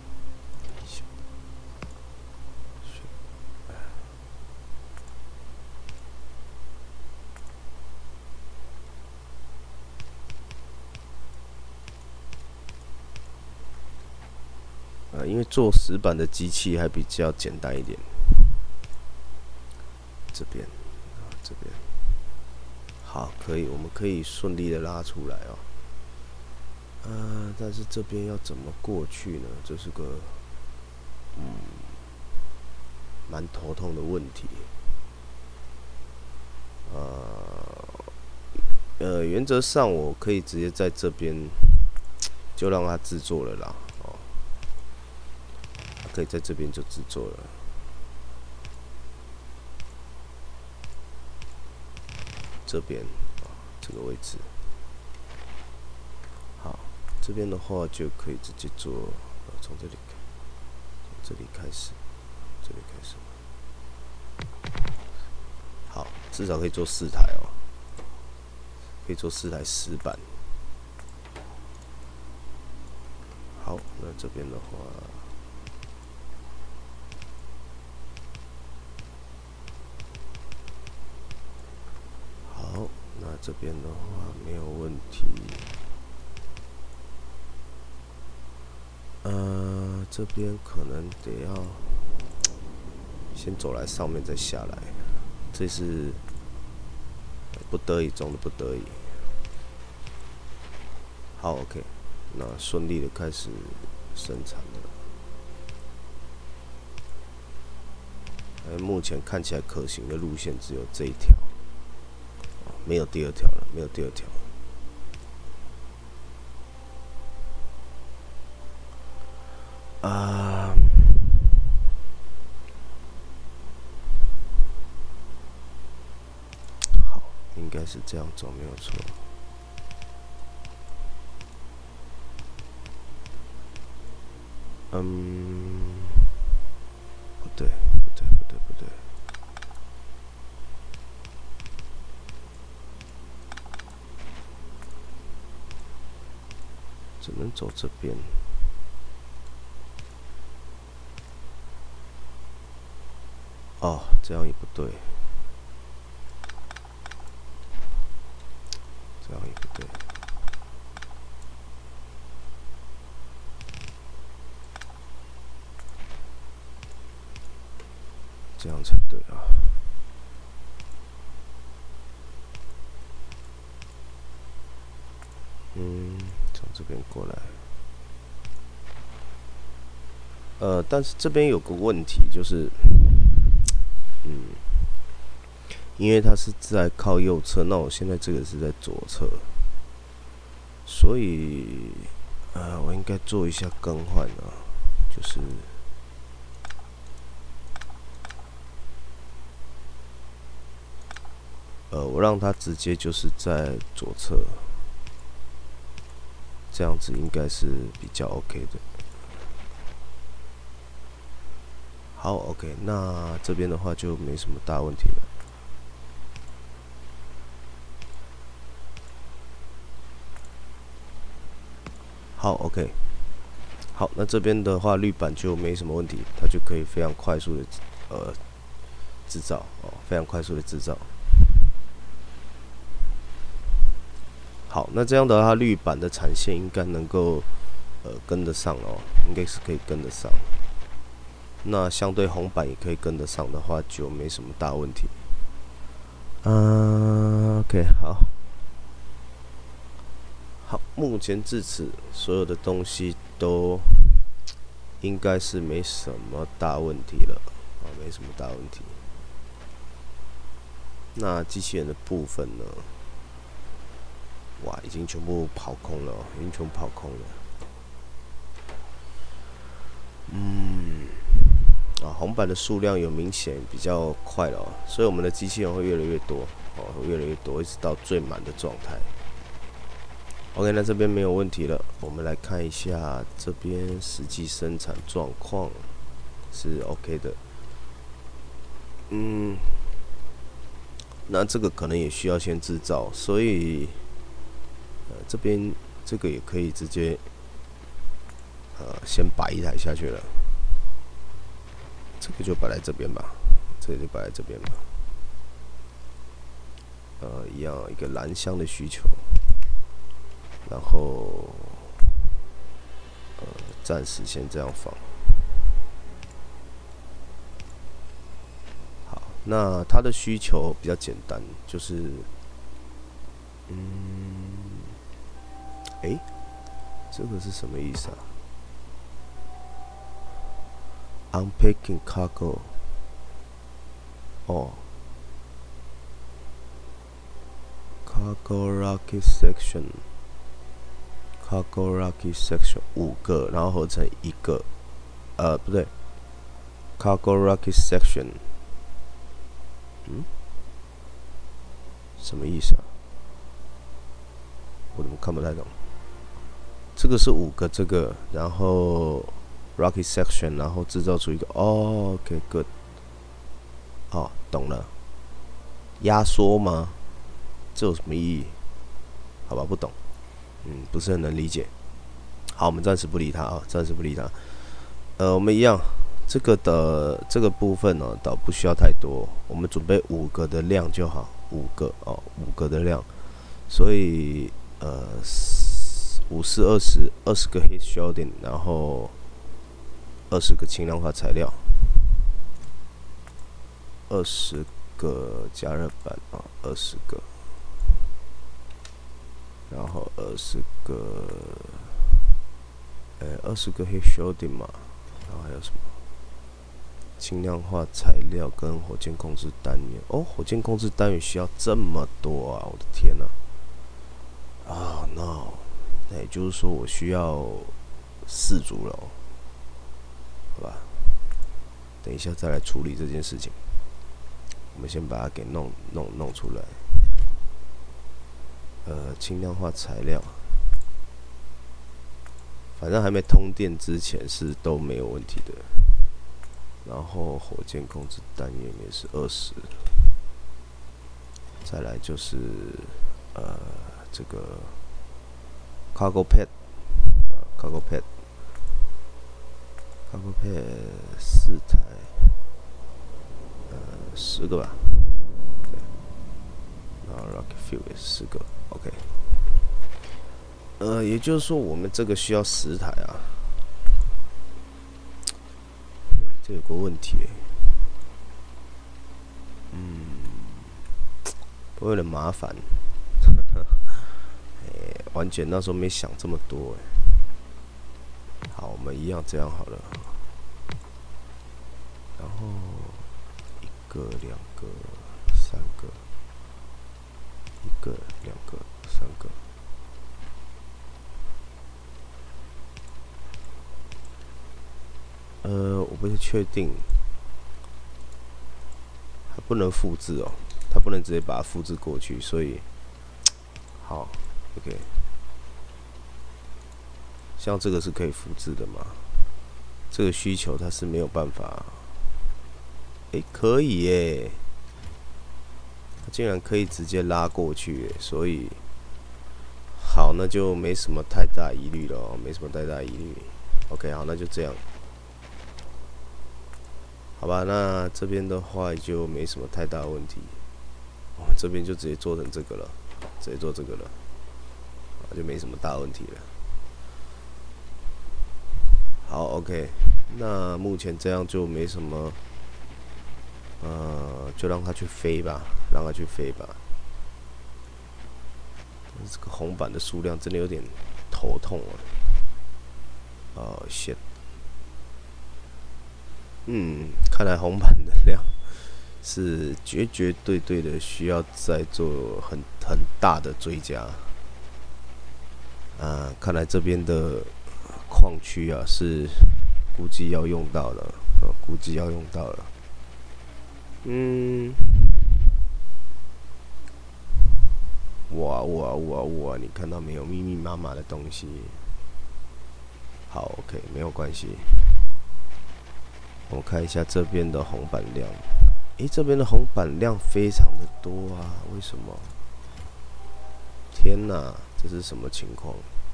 因为做石板的机器还比较简单一点。这边，这边，好，可以，我们可以顺利的拉出来哦。但是这边要怎么过去呢？这是个蛮头痛的问题。原则上我可以直接在这边就让它制作了啦。可以在这边就制作了。这边这个位置，好，这边的话就可以直接做，从这里开始，这里开始，好，至少可以做4台哦，可以做4台石板。好，那这边的话。这边的话没有问题。这边可能得要先走来上面再下来，这是不得已中的不得已。好 ，OK， 那顺利的开始生产了。目前看起来可行的路线只有这一条。没有第2条了，没有第2条。好，应该是这样走没有错。不对。只能走这边。哦，这样也不对，这样也不对。这样才对啊。从这边过来。但是这边有个问题，就是，因为它是在靠右侧，那我现在这个是在左侧，所以，我应该做一下更换啊，就是，我让它直接就是在左侧，这样子应该是比较 OK 的。好 ，OK， 那这边的话就没什么大问题了。好 ，OK， 好，那这边的话绿板就没什么问题，它就可以非常快速的制造哦，非常快速的制造。好，那这样的话绿板的产线应该能够跟得上哦，应该是可以跟得上。那相对红板也可以跟得上的话，就没什么大问题。OK， 好。好，目前至此，所有的东西都应该是没什么大问题了，啊，没什么大问题。那机器人的部分呢？哇，已经全部跑空了，已经全部跑空了。红板的数量有明显比较快了，所以我们的机器人会越来越多，会越来越多，一直到最满的状态。OK， 那这边没有问题了，我们来看一下这边实际生产状况是 OK 的。那这个可能也需要先制造，所以这边这个也可以直接先摆一台下去了，这个就摆在这边吧，这个就摆在这边吧。一样一个蓝箱的需求。然后，暂时先这样放。好，那它的需求比较简单，就是，这个是什么意思啊 ？Unpacking cargo， 哦 ，cargo rocket section。Cargo rocket section 5个，然后合成一个，不对 ，cargo rocket section， 什么意思啊？我怎么看不太懂？这个是5个，这个，然后 rocket section， 然后制造出一个，OK good， 哦，懂了，压缩吗？这有什么意义？好吧，不懂。不是很能理解。好，我们暂时不理他啊，暂时不理他。我们一样，这个的这个部分呢，倒不需要太多，我们准备5个的量就好，5个哦，5个的量。所以5、4、20个 heat shielding， 然后20个轻量化材料，20个加热板啊，20个。然后20个heat shielding 嘛，然后还有什么？轻量化材料跟火箭控制单元。哦，火箭控制单元需要这么多啊！我的天哪！Oh no！ 那也就是说我需要4组了，好吧？等一下再来处理这件事情。我们先把它给弄出来。轻量化材料，反正还没通电之前是都没有问题的。然后火箭控制单元也是20，再来就是这个 cargo pad，cargo pad 4台，10个吧。然后 rocket fuel 也是10个 ，OK。也就是说我们这个需要10台啊。这有个问题不会有点麻烦。完全那时候没想这么多好，我们一样这样好了。然后1个、2个、3个。1个、2个、3个。我不是确定，它不能复制哦，它不能直接把它复制过去，所以好 ，OK。像这个是可以复制的嘛？这个需求它是没有办法，可以耶。竟然可以直接拉过去，所以好，那就没什么太大疑虑了，没什么太大疑虑。 OK， 好，那就这样。好吧，那这边的话就没什么太大的问题。这边就直接做成这个了，直接做这个了，就没什么大问题了。好 ，OK， 那目前这样就没什么，就让它去飞吧，让它去飞吧。这个红板的数量真的有点头痛啊。哦，shit。看来红板的量是绝对的需要再做很大的追加。看来这边的矿区啊是估计要用到了，估计要用到了。哇！你看到没有？密密麻麻的东西。好 ，OK， 没有关系。我们看一下这边的红板量。这边的红板量非常的多啊，为什么？天哪，这是什么情况？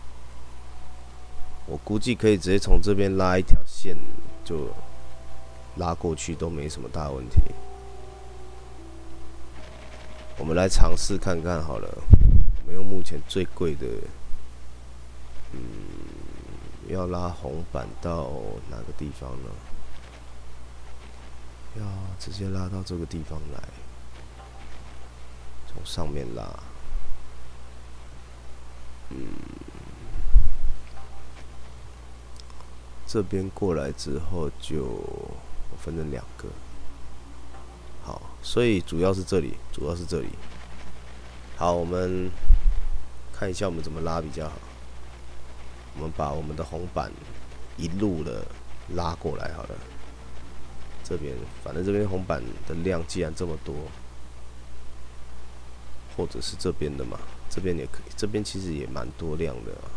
我估计可以直接从这边拉一条线，就拉过去都没什么大问题。我们来尝试看看好了。我们用目前最贵的，要拉红板到哪个地方呢？要直接拉到这个地方来，从上面拉。这边过来之后就分成2个。好，所以主要是这里。好，我们看一下我们怎么拉比较好。我们把我们的红板一路的拉过来好了。这边，反正这边红板的量既然这么多，或者是这边的嘛，这边也可以，这边其实也蛮多量的啊。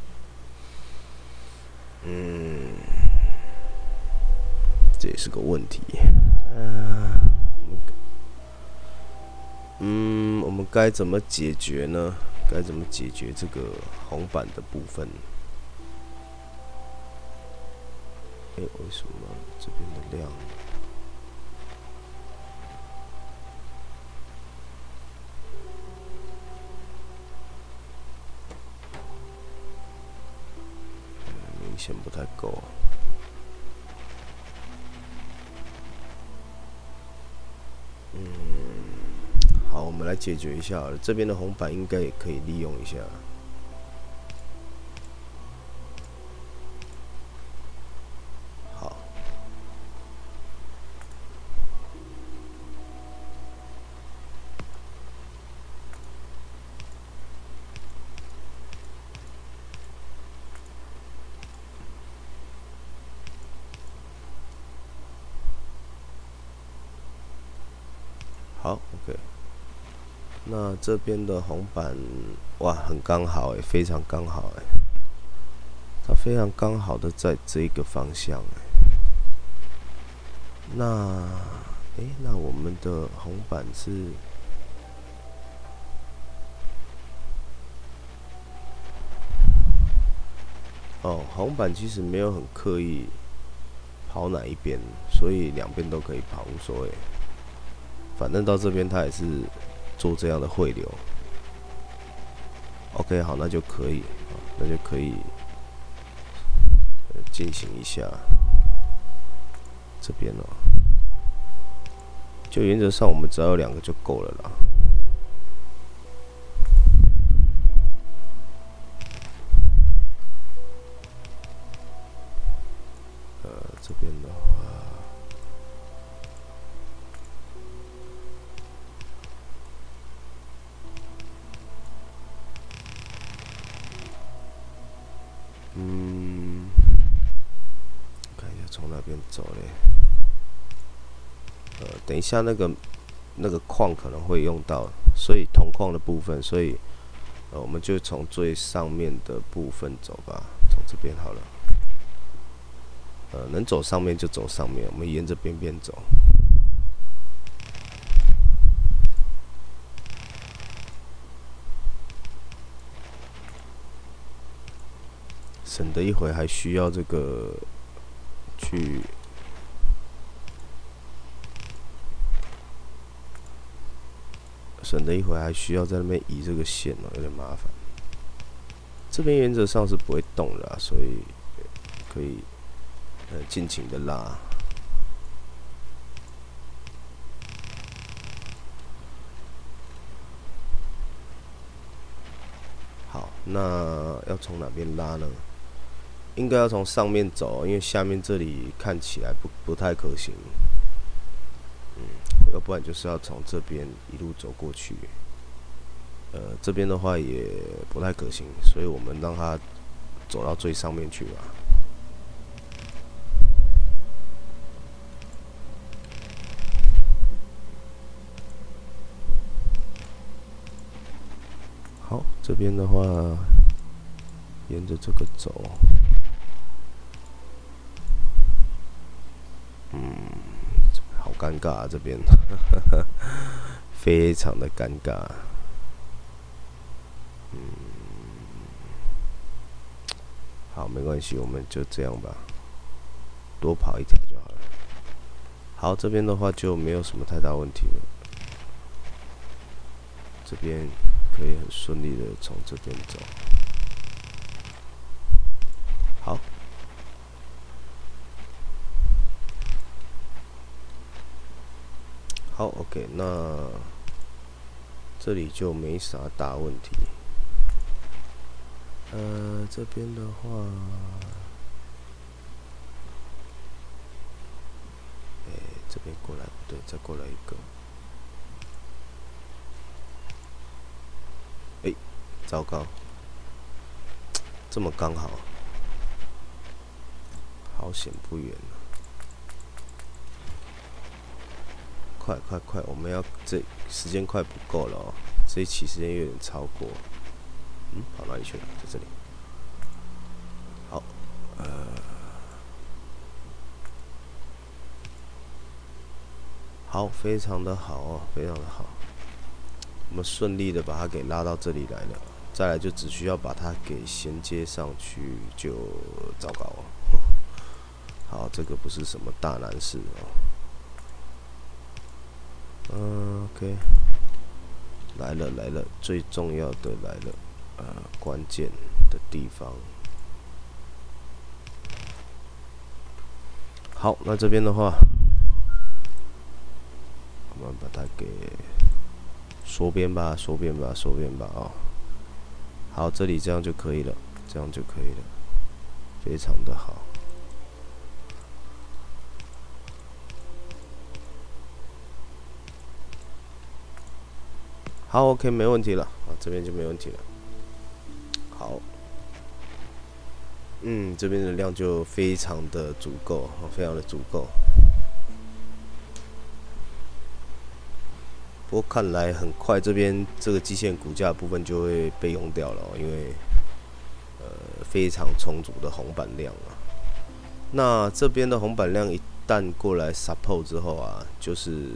这也是个问题。我们该怎么解决呢？该怎么解决这个红板的部分？为什么这边的量？明显不太够。好，我们来解决一下好了。这边的红板应该也可以利用一下。好，好 ，OK。那这边的红板，哇，很刚好非常刚好它非常刚好的在这个方向那我们的红板是，红板其实没有很刻意跑哪一边，所以2边都可以跑，无所谓。反正到这边它也是做这样的汇流。OK， 好，那就可以，进行一下这边了。就原则上，我们只要有2个就够了啦。这边的话。看一下从哪边走嘞？等一下那个矿可能会用到，所以铜矿的部分，所以我们就从最上面的部分走吧，从这边好了。能走上面就走上面，我们沿着边边走。 省得一会还需要这个去。省得一会还需要在那边移这个线哦，有点麻烦。这边原则上是不会动的所以可以尽情的拉。好，那要从哪边拉呢？应该要从上面走，因为下面这里看起来不太可行。要不然就是要从这边一路走过去。这边的话也不太可行，所以我们让它走到最上面去吧。好，这边的话，沿着这个走。好尴尬啊，这边非常的尴尬。好，没关系，我们就这样吧，多跑一条就好了。好，这边的话就没有什么太大问题了。这边可以很顺利的从这边走。好。好 ，OK， 那这里就没啥大问题。这边的话，这边过来不对，再过来一个。糟糕，这么刚好，好险不远啊！快！我们要这时间快不够了哦，这一期时间有点超过。跑哪里去了？在这里。好，好，非常的好哦，非常的好。我们顺利的把它给拉到这里来了，再来就只需要把它给衔接上去，就糟糕哦。好，这个不是什么大难事哦。OK， 来了，最重要的来了，关键的地方。好，那这边的话，我们把它给缩边吧哦。好，这里这样就可以了，非常的好。好 ，OK， 没问题了这边就没问题了。好，这边的量就非常的足够，非常的足够。不过看来很快这边这个基线骨架部分就会被用掉了因为非常充足的红板量啊。那这边的红板量一旦过来 support 之后啊，就是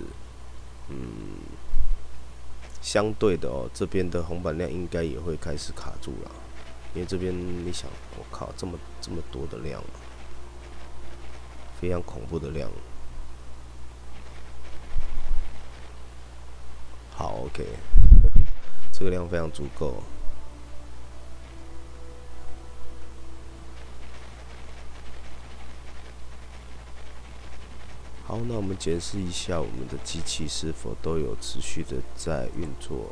相对的这边的红板量应该也会开始卡住了，因为这边你想，我靠，这么多的量非常恐怖的量。好 ，OK， 这个量非常足够。好，那我们检视一下我们的机器是否都有持续的在运作。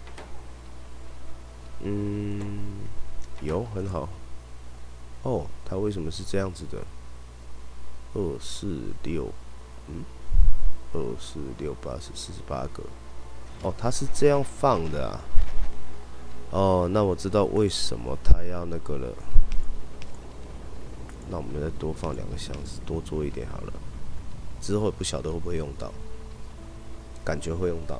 有，很好。哦，它为什么是这样子的？246，2468048个。哦，它是这样放的啊。哦，那我知道为什么它要那个了。那我们再多放2个箱子，多做一点好了。之后不晓得会不会用到，感觉会用到。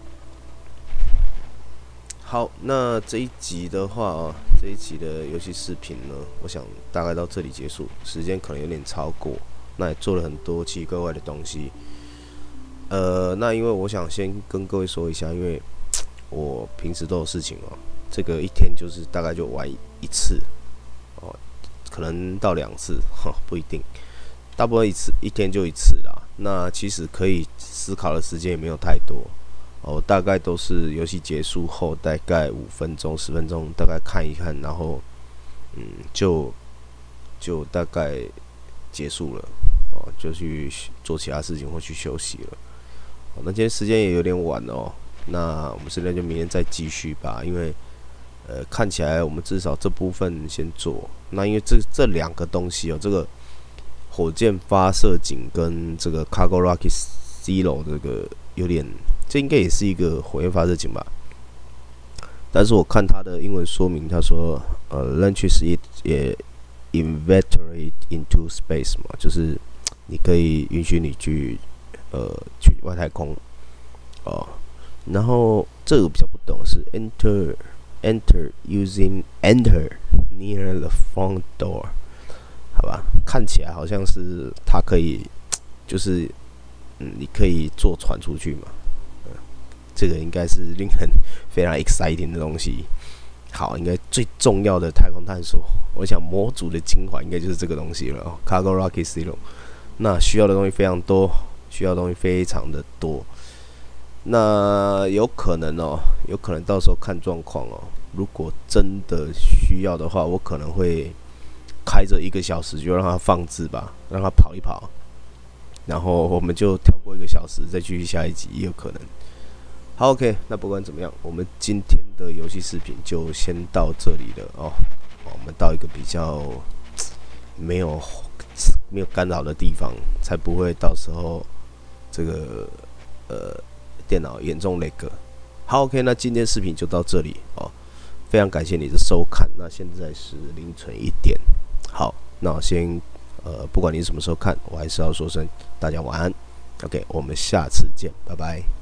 好，那这一集的话这一集的游戏视频呢，我想大概到这里结束，时间可能有点超过，那也做了很多奇奇怪怪的东西。那因为我想先跟各位说一下，因为我平时都有事情这个一天就是大概就玩一次可能到2次，不一定，大部分一天就1次啦。那其实可以思考的时间也没有太多哦，大概都是游戏结束后大概5分钟、10分钟，大概看一看，然后就大概结束了哦，就去做其他事情或去休息了。哦，那今天时间也有点晚哦，那我们现在就明天再继续吧，因为看起来我们至少这部分先做。那因为这2个东西哦，这个火箭发射井跟这个 Cargo Rocket Zero 这个有点，这应该也是一个火焰发射井吧？但是我看它的英文说明，他说launches it 也 evaporate into space 嘛，就是你可以允许你去外太空哦。然后这个比较不懂的是 enter using enter near the front door， 好吧，看起来好像是它可以，就是你可以坐船出去嘛，这个应该是令人非常 exciting 的东西。好，应该最重要的太空探索，我想模组的精华应该就是这个东西了哦 ，Cargo Rocket Zero。那需要的东西非常多，需要的东西非常的多。那有可能到时候看状况哦。如果真的需要的话，我可能会开着1个小时就让它放置吧，让它跑一跑，然后我们就跳过1个小时再继续下一集也有可能。好 ，OK， 那不管怎么样，我们今天的游戏视频就先到这里了哦。我们到一个比较没有干扰的地方，才不会到时候这个电脑严重lag。好 ，OK， 那今天视频就到这里哦。非常感谢你的收看。那现在是凌晨1点。好，那我先不管你什么时候看，我还是要说声大家晚安。OK， 我们下次见，拜拜。